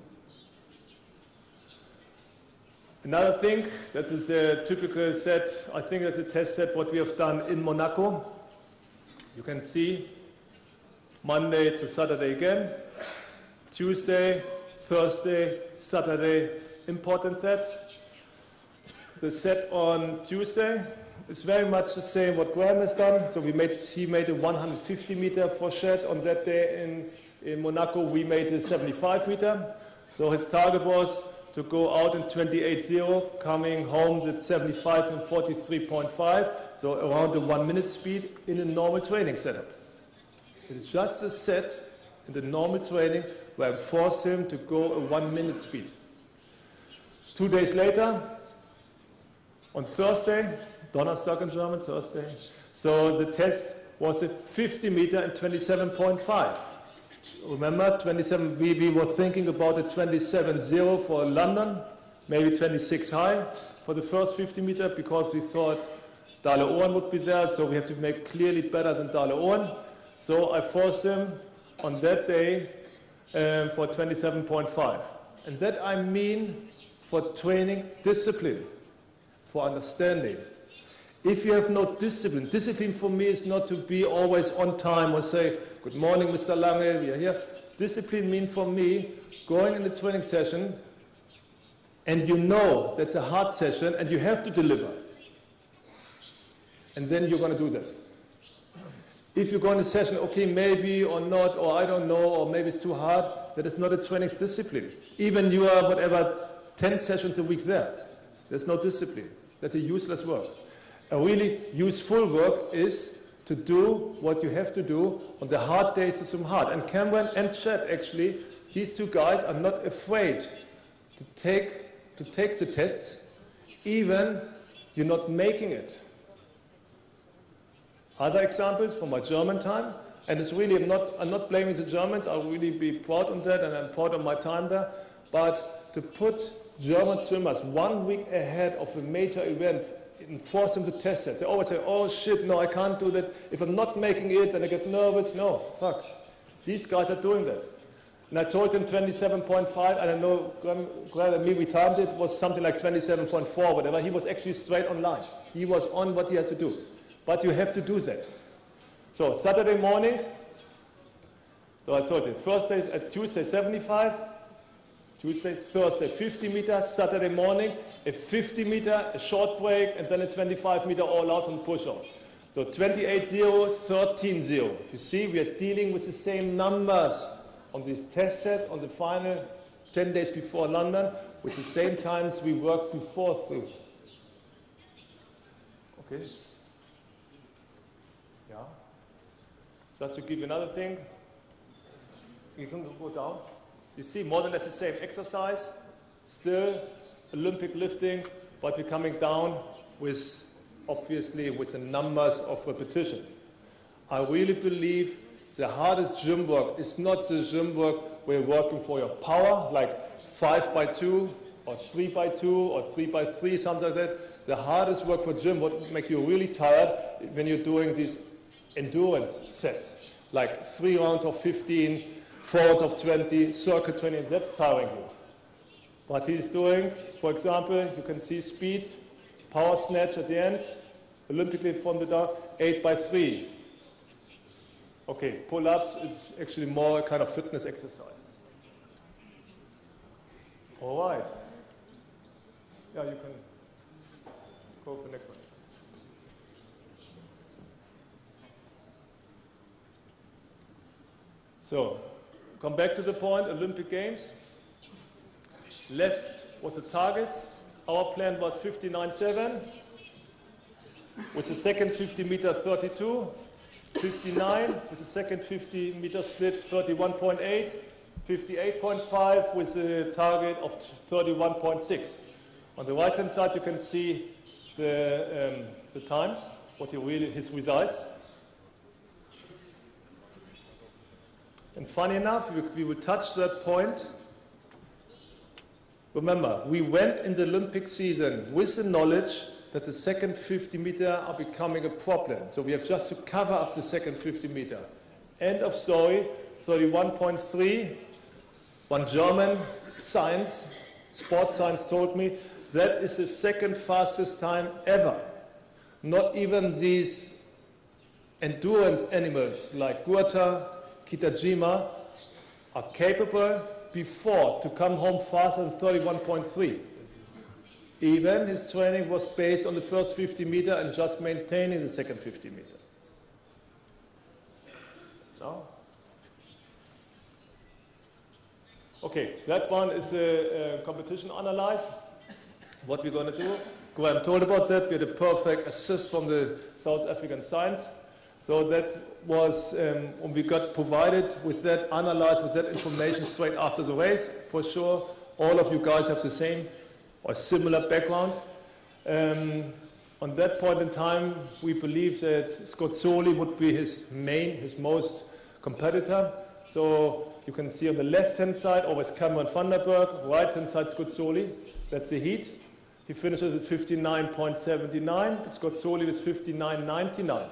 [SPEAKER 1] Another thing, that is a typical set, I think that's a test set, what we have done in Monaco. You can see Monday to Saturday again, Tuesday, Thursday, Saturday, important sets. The set on Tuesday It's very much the same what Graham has done. So we made, he made a one hundred fifty meter for Shed on that day in, in Monaco. We made a seventy-five meter. So his target was to go out in twenty-eight zero, coming home at seventy-five and forty-three point five, so around the one minute speed in a normal training setup. It is just a set in the normal training where I force him to go a one minute speed. Two days later, on Thursday, Donnerstag in German, Thursday, so the test was a fifty meter and twenty-seven point five. Remember, twenty-seven, we, we were thinking about a twenty-seven zero for London, maybe twenty-six high for the first fifty meter, because we thought Dale Oren would be there, so we have to make clearly better than Dale Oren. So I forced him on that day um, for twenty-seven point five. And that I mean for training discipline, for understanding. If you have no discipline, discipline for me is not to be always on time or say, good morning, Mister Lange, we are here. Discipline means for me going in the training session and you know that's a hard session and you have to deliver. And then you're going to do that. If you go in a session, okay, maybe or not, or I don't know, or maybe it's too hard, that is not a training discipline. Even you are, whatever, ten sessions a week there. There's no discipline. That's a useless work. A really useful work is to do what you have to do on the hard days is some hard. And Cameron and Chet, actually, these two guys are not afraid to take, to take the tests, even you're not making it. Other examples from my German time, and it's really, I'm not, I'm not blaming the Germans, I'll really be proud on that, and I'm proud of my time there, but to put German swimmers one week ahead of a major event and force them to test it. They always say, oh shit, no, I can't do that. If I'm not making it, then I get nervous. No, fuck. These guys are doing that. And I told him twenty-seven point five, and I know Graham, Graham and me, we timed it, was something like twenty-seven point four, whatever. He was actually straight on line. He was on what he has to do. But you have to do that. So Saturday morning, so I told you, Thursday, uh, Tuesday seventy-five, Tuesday, Thursday fifty meters, Saturday morning a fifty meter, a short break, and then a twenty-five meter all out on push-off. So twenty-eight zero, thirteen zero. You see, we are dealing with the same numbers on this test set, on the final ten days before London, with the same times we worked before through. Okay? Yeah. Just to give you another thing, you can go down. You see more or less the same exercise, still Olympic lifting, but we're coming down with, obviously, with the numbers of repetitions. I really believe the hardest gym work is not the gym work where you're working for your power, like five by two, or three by two, or three by three, something like that. The hardest work for gym would make you really tired when you're doing these endurance sets, like three rounds of fifteen, four rounds of twenty, circuit twenty, and that's tiring you. What he's doing, for example, you can see speed, power snatch at the end, Olympic lift from the down, eight by three. Okay, pull-ups, it's actually more a kind of fitness exercise. All right. Yeah, you can go for the next one. So, come back to the point, Olympic Games. Left was the targets. Our plan was fifty-nine seven, with the second fifty meter thirty-two, fifty-nine with the second fifty meter split thirty-one point eight, fifty-eight point five with a target of thirty-one point six. On the right hand side you can see the, um, the times, what he really, his results. And funny enough, we, we will touch that point. Remember, we went in the Olympic season with the knowledge that the second fifty meter are becoming a problem. So we have just to cover up the second fifty meter. End of story, thirty-one point three. One German science, sports science told me, that is the second fastest time ever. Not even these endurance animals like Gurta, Kitajima are capable before to come home faster than thirty-one point three. Even his training was based on the first fifty meter and just maintaining the second fifty meter. No? Okay, that one is a, a competition analyze. What we're going to do, Graham told about that. We had a perfect assist from the South African science. So that was, um, when we got provided with that, analyzed with that information straight after the race. For sure, all of you guys have the same or similar background. Um, on that point in time, we believe that Scott Soley would be his main, his most competitor. So you can see on the left-hand side, always Cameron van der Burgh, right-hand side, Scott Soley. That's the heat. He finishes at fifty-nine point seven nine. Scott Soley was fifty-nine ninety-nine.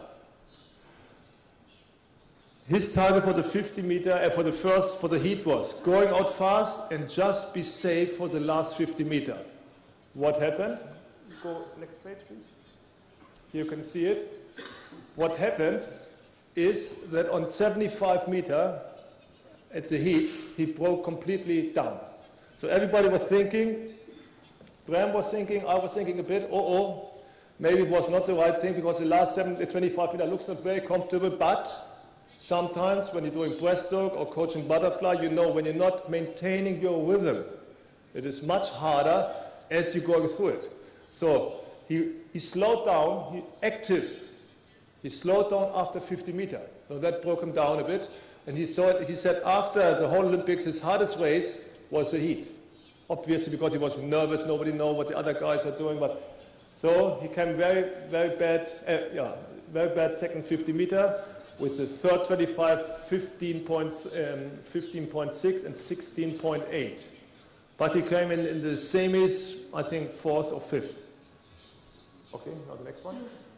[SPEAKER 1] His target for the fifty meter, uh, for the first, for the heat was going out fast and just be safe for the last fifty meter. What happened? Go next page, please. Here you can see it. What happened is that on seventy-five meter at the heats, he broke completely down. So everybody was thinking, Graham was thinking, I was thinking a bit, oh, oh, maybe it was not the right thing because the last seven, twenty-five meter looks not very comfortable, but sometimes when you're doing breaststroke or coaching butterfly, you know when you're not maintaining your rhythm, it is much harder as you're going through it. So he, he slowed down, he active, he slowed down after fifty meter. So that broke him down a bit. And he, saw it, he said after the whole Olympics, his hardest race was the heat. Obviously because he was nervous, nobody knew what the other guys are doing. But so he came very, very bad, uh, yeah, very bad second fifty meter with the third twenty-five, fifteen point six and sixteen point eight. But he came in, in the semis, I think fourth or fifth. Okay, now the next one.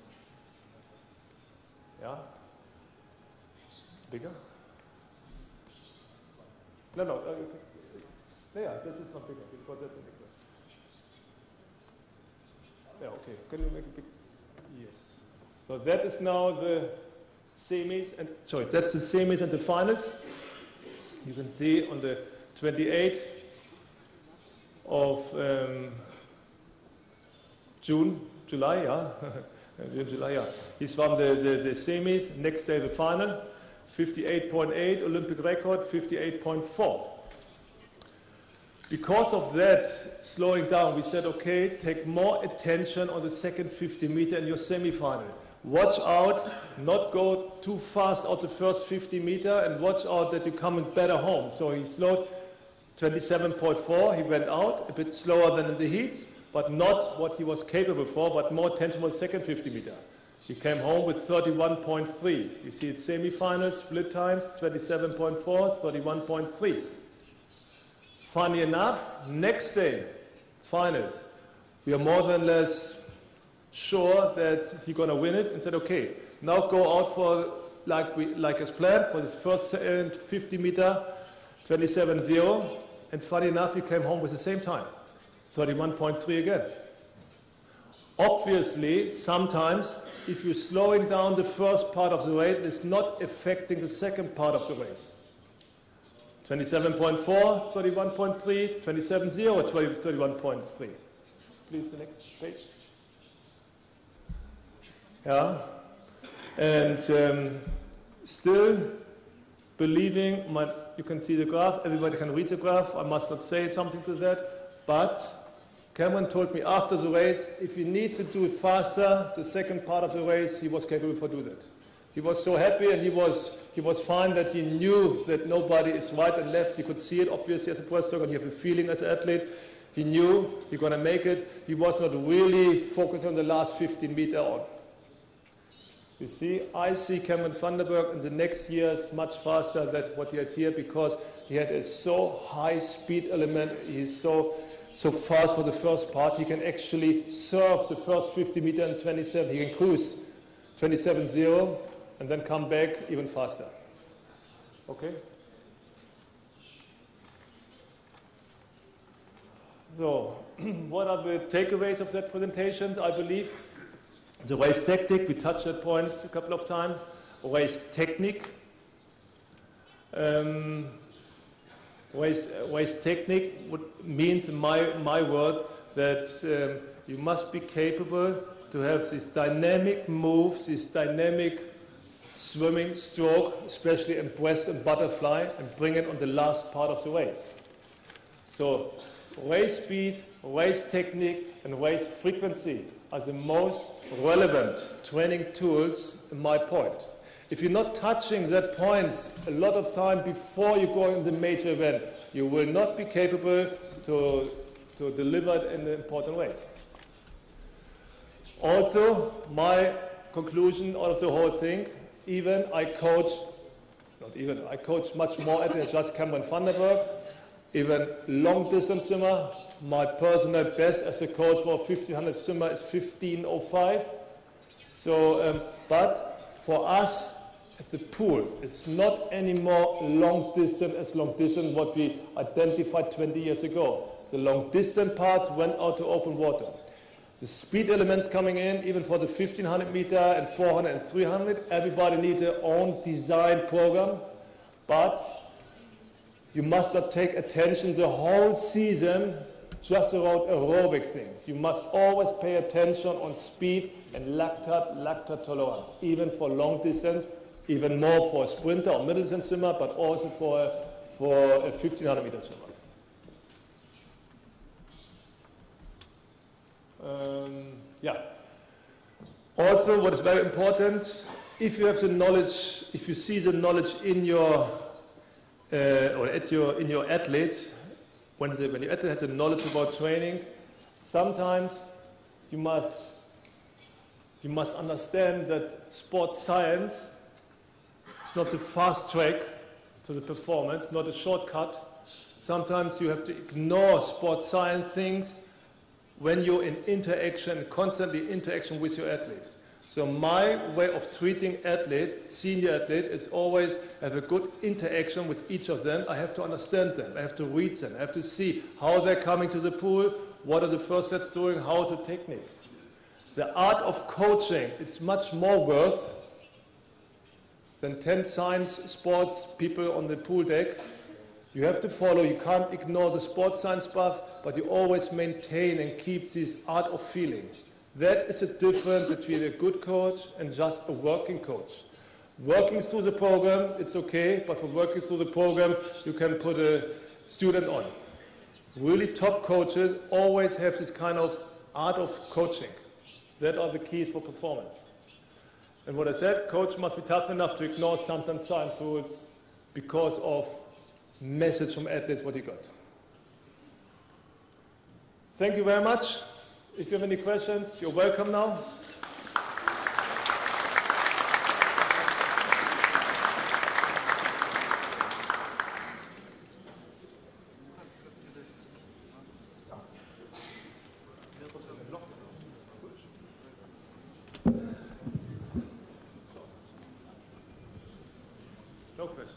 [SPEAKER 1] Yeah. Bigger? No, no. Uh, yeah, this is not bigger because that's a big one. Yeah, okay. Can you make it big? Yes. So that is now the semis and sorry, that's the semis and the finals. You can see on the twenty-eighth of um, June, July, yeah, June, July, yeah. He swam the, the, the semis. Next day the final. fifty-eight point eight Olympic record, fifty-eight point four. Because of that slowing down, we said, okay, take more attention on the second fifty meter in your semi-final. Watch out, not go too fast out the first fifty meter, and watch out that you come in better home. So he slowed twenty-seven point four, he went out, a bit slower than in the heats, but not what he was capable for, but more attention on the second fifty meter. He came home with thirty-one point three. You see it semi-finals, split times, twenty-seven point four, thirty-one point three. Funny enough, next day, finals, we are more than less sure that he's going to win it and said, okay, now go out for, like, we, like as planned, for this first fifty meter, twenty-seven zero. And funny enough, he came home with the same time, thirty-one point three again. Obviously, sometimes, if you're slowing down the first part of the race, it's not affecting the second part of the race. twenty-seven point four, thirty-one point three, twenty-seven zero, thirty-one point three. Please, the next page. Yeah. And um, still believing, my, you can see the graph, everybody can read the graph, I must not say something to that, but Cameron told me after the race, if you need to do it faster, the second part of the race, he was capable to do that. He was so happy and he was, he was fine that he knew that nobody is right and left. He could see it obviously as a breaststroke and you have a feeling as an athlete. He knew he's going to make it. He was not really focused on the last fifteen meter on. You see, I see Cameron van der Burgh in the next years much faster than what he had here because he had a so high speed element. He's so so fast for the first part. He can actually serve the first fifty meter in twenty-seven. He can cruise twenty-seven zero and then come back even faster. Okay? So, what are the takeaways of that presentation? I believe the race tactic, we touched that point a couple of times. Race technique. Um, race, race technique would, means, in my, my word, that um, you must be capable to have these dynamic moves, this dynamic swimming stroke, especially in breast and butterfly, and bring it on the last part of the race. So race speed, race technique, and race frequency are the most relevant training tools in my point. If you're not touching that point a lot of time before you go in the major event, you will not be capable to, to deliver it in the important race. Also, my conclusion out of the whole thing, even I coach, not even, I coach much more athletes than just Cameron van der Burgh, even long distance swimmer. My personal best as a coach for fifteen hundred swimmer is fifteen oh five. So, um, but for us at the pool, it's not anymore long distance as long distance what we identified twenty years ago. The long distance parts went out to open water. The speed elements coming in, even for the fifteen hundred meter and four hundred and three hundred, everybody needs their own design program, but you must not take attention the whole season just about aerobic things. You must always pay attention on speed and lactate, lactate tolerance, even for long distance, even more for a sprinter or middle distance swimmer, but also for a, for a fifteen hundred meter swimmer. Um, yeah. Also, what is very important, if you have the knowledge, if you see the knowledge in your uh, or at your in your athlete, when the when your athlete has the knowledge about training, sometimes you must you must understand that sports science is not the fast track to the performance, not a shortcut. Sometimes you have to ignore sports science things when you're in interaction, constantly interaction with your athlete. So my way of treating athlete, senior athlete, is always have a good interaction with each of them. I have to understand them. I have to read them. I have to see how they're coming to the pool, what are the first sets doing, how is the technique. The art of coaching, it's much more worth than ten science sports people on the pool deck. You have to follow, you can't ignore the sports science stuff, but you always maintain and keep this art of feeling. That is the difference between a good coach and just a working coach. Working through the program, it's okay, but for working through the program, you can put a student on. Really top coaches always have this kind of art of coaching. That are the keys for performance. And what I said, coach must be tough enough to ignore sometimes science rules because of message from athletes what he got. Thank you very much. If you have any questions, you're welcome now. No questions.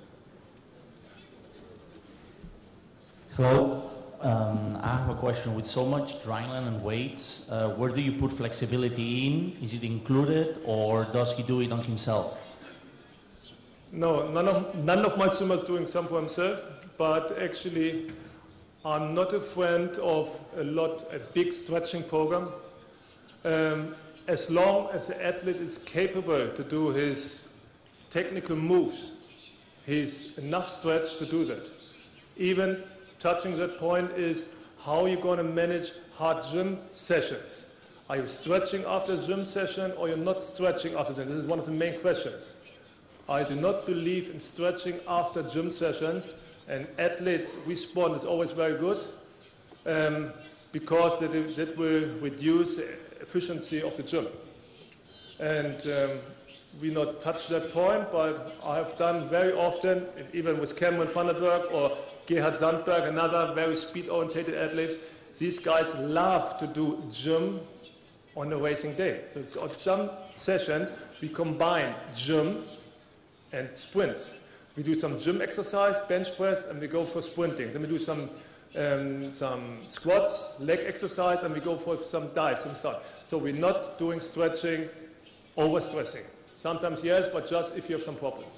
[SPEAKER 2] Hello. Um, I have a question. With so much dryland and weights, uh, where do you put flexibility in? Is it included, or does he do it on himself?
[SPEAKER 1] No, none of, none of my swimmers doing some for himself, but actually I'm not a friend of a lot, a big stretching program. Um, as long as the athlete is capable to do his technical moves, he's enough stretch to do that. Even touching that point is how you're going to manage hard gym sessions. Are you stretching after a gym session, or you're not stretching after gym? This is one of the main questions. I do not believe in stretching after gym sessions, and athletes respond is always very good um, because that, that will reduce the efficiency of the gym. And um, we not touch that point, but I have done very often, even with Cameron van der Burgh or Gerhard Sandberg, another very speed-oriented athlete. These guys love to do gym on a racing day. So it's, on some sessions, we combine gym and sprints. We do some gym exercise, bench press, and we go for sprinting. Then we do some, um, some squats, leg exercise, and we go for some dives, some stuff. So we're not doing stretching, overstressing. Sometimes yes, but just if you have some problems.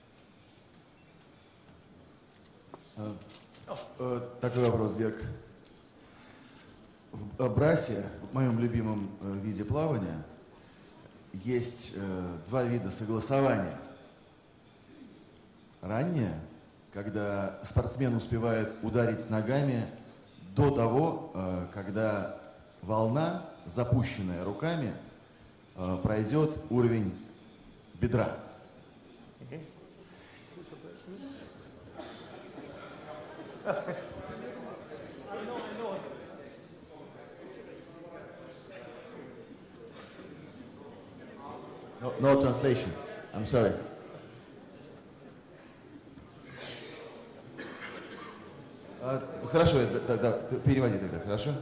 [SPEAKER 3] Uh, uh, такой вопрос, Дирк. В брасе, в моем любимом виде плавания, есть два вида согласования. Раннее, когда спортсмен успевает ударить ногами до того, когда волна, запущенная руками, пройдет уровень бедра. No, no translation. I'm sorry. Uh, хорошо, да, да, переводи тогда, хорошо?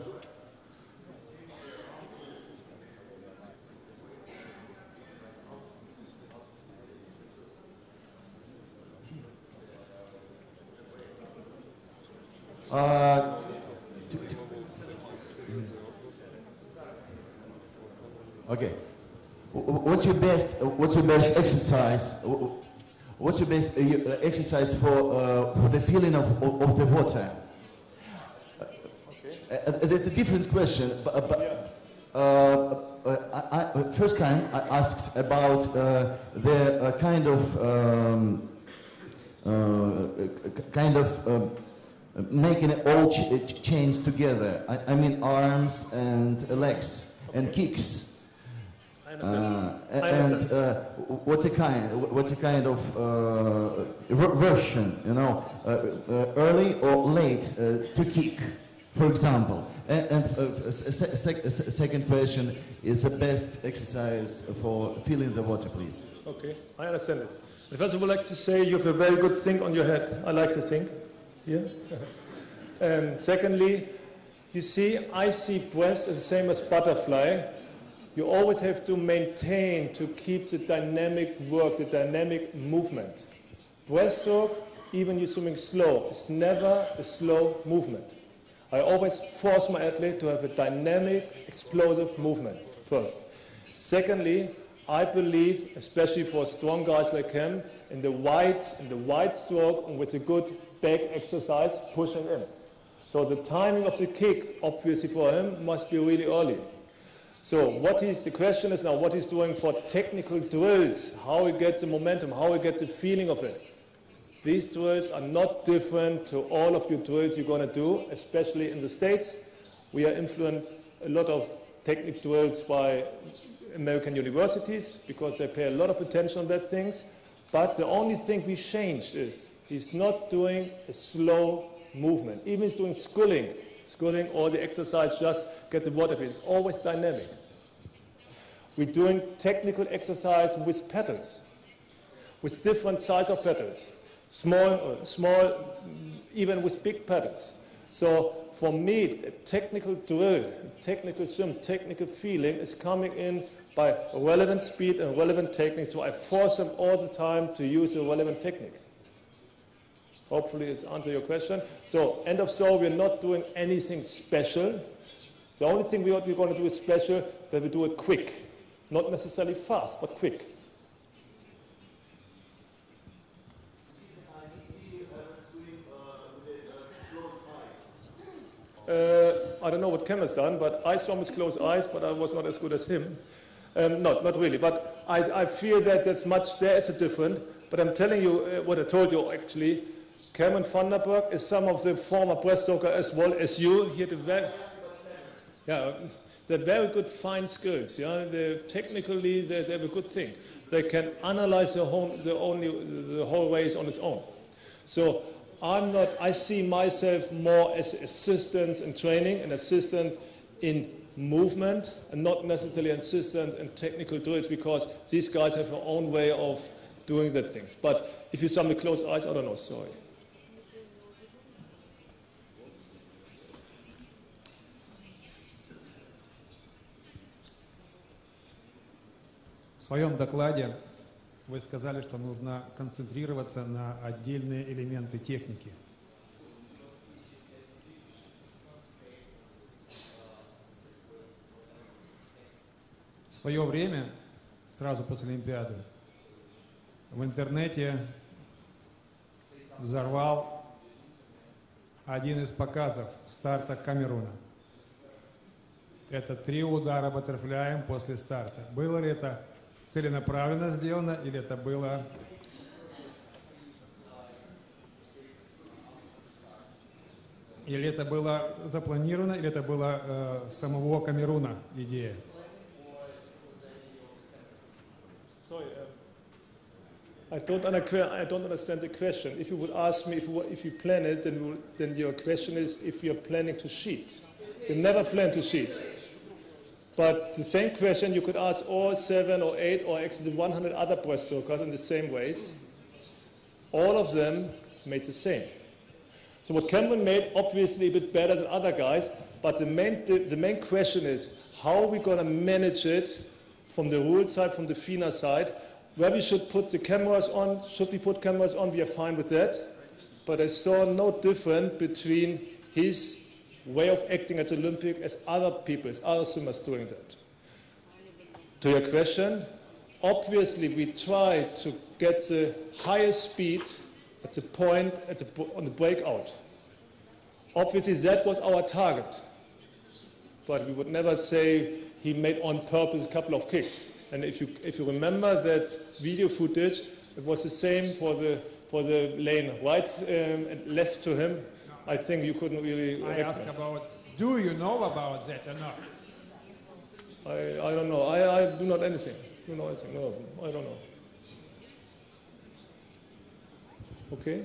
[SPEAKER 3] Uh, okay. What's your best? What's your best exercise? What's your best uh, exercise for uh, for the feeling of of, of the water? Okay. Uh, there's a different question, but, but uh, I, I, first time I asked about uh, the uh, kind of um, uh, kind of. Um, making it all ch chains together. I, I mean arms and legs and kicks.
[SPEAKER 1] I understand.
[SPEAKER 3] Uh,
[SPEAKER 1] I
[SPEAKER 3] and
[SPEAKER 1] understand.
[SPEAKER 3] uh, what's a kind? What's a kind of uh, version? You know, uh, uh, early or late uh, to kick, for example. And, and uh, se se second question is the best exercise for feeling the water, please.
[SPEAKER 1] Okay, I understand it. First of all, I'd like to say you have a very good thing on your head. I like to think. Yeah. um, secondly, you see, I see breast as the same as butterfly. You always have to maintain to keep the dynamic work, the dynamic movement. Breaststroke, even you swimming slow, is never a slow movement. I always force my athlete to have a dynamic, explosive movement, first. Secondly, I believe, especially for strong guys like him, in the wide, in the wide stroke and with a good back exercise, pushing in. So the timing of the kick, obviously for him, must be really early. So what he's, the question is now what he's doing for technical drills, how he gets the momentum, how he gets the feeling of it. These drills are not different to all of your drills you're going to do, especially in the States. We are influenced a lot of technique drills by American universities because they pay a lot of attention on that things. But the only thing we changed is he's not doing a slow movement. Even he's doing schooling, schooling or the exercise, just get the water. It's always dynamic. We're doing technical exercise with pedals, with different size of pedals, small, uh, small, even with big pedals. So for me, a technical drill, technical swim, technical feeling is coming in by relevant speed and relevant technique, so I force them all the time to use a relevant technique. Hopefully it's answered your question. So end of story, we're not doing anything special. The only thing we are, we're going to do is special, that we do it quick. Not necessarily fast, but quick. Uh, I don't know what Cam has done, but I saw him with closed eyes, but I was not as good as him. Um, not, not really, but I, I feel that that's much, there is a difference, but I'm telling you uh, what I told you actually. Cameron Vanderberg is some of the former breaststroker as well as you. He had a very, yeah, they're very good fine skills, yeah, they're technically, they, they have a good thing. They can analyze the whole, the, only, the whole race on its own. So I'm not, I see myself more as assistant in training, an assistant in movement, and not necessarily an assistant in technical drills, because these guys have their own way of doing the things. But if you saw me close eyes, I don't know, sorry.
[SPEAKER 4] В своем докладе вы сказали, что нужно концентрироваться на отдельные элементы техники. В свое время, сразу после Олимпиады, в интернете взорвал один из показов старта Камеруна. это три удара баттерфляем после старта. Было ли это целенаправленно сделано, или это было... Или это было запланировано, или это было э, самого Камеруна идея?
[SPEAKER 1] Sorry, uh, I, don't I don't understand the question. If you would ask me if you, if you plan it, then, we'll, then your question is if you're planning to cheat. You never plan to cheat. But the same question you could ask all seven or eight or actually one hundred other breaststrokers in the same ways. All of them made the same. So what Cameron made, obviously a bit better than other guys, but the main, the, the main question is, how are we going to manage it from the rule side, from the FINA side, where we should put the cameras on? Should we put cameras on? We are fine with that. But I saw no difference between his way of acting at the Olympic as other people, as other swimmers doing that. To your question, obviously we try to get the highest speed at the point at the, on the breakout. Obviously that was our target, but we would never say he made on purpose a couple of kicks. And if you, if you remember that video footage, it was the same for the, for the lane right um, and left to him. I think you couldn't really...
[SPEAKER 4] I ask about, do you know about that or not?
[SPEAKER 1] I, I don't know. I, I do not anything. Do not anything. No, I don't know. Okay.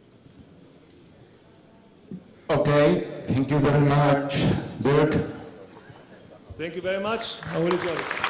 [SPEAKER 5] Okay, thank you very much, Dirk.
[SPEAKER 1] Thank you very much. I will enjoy it.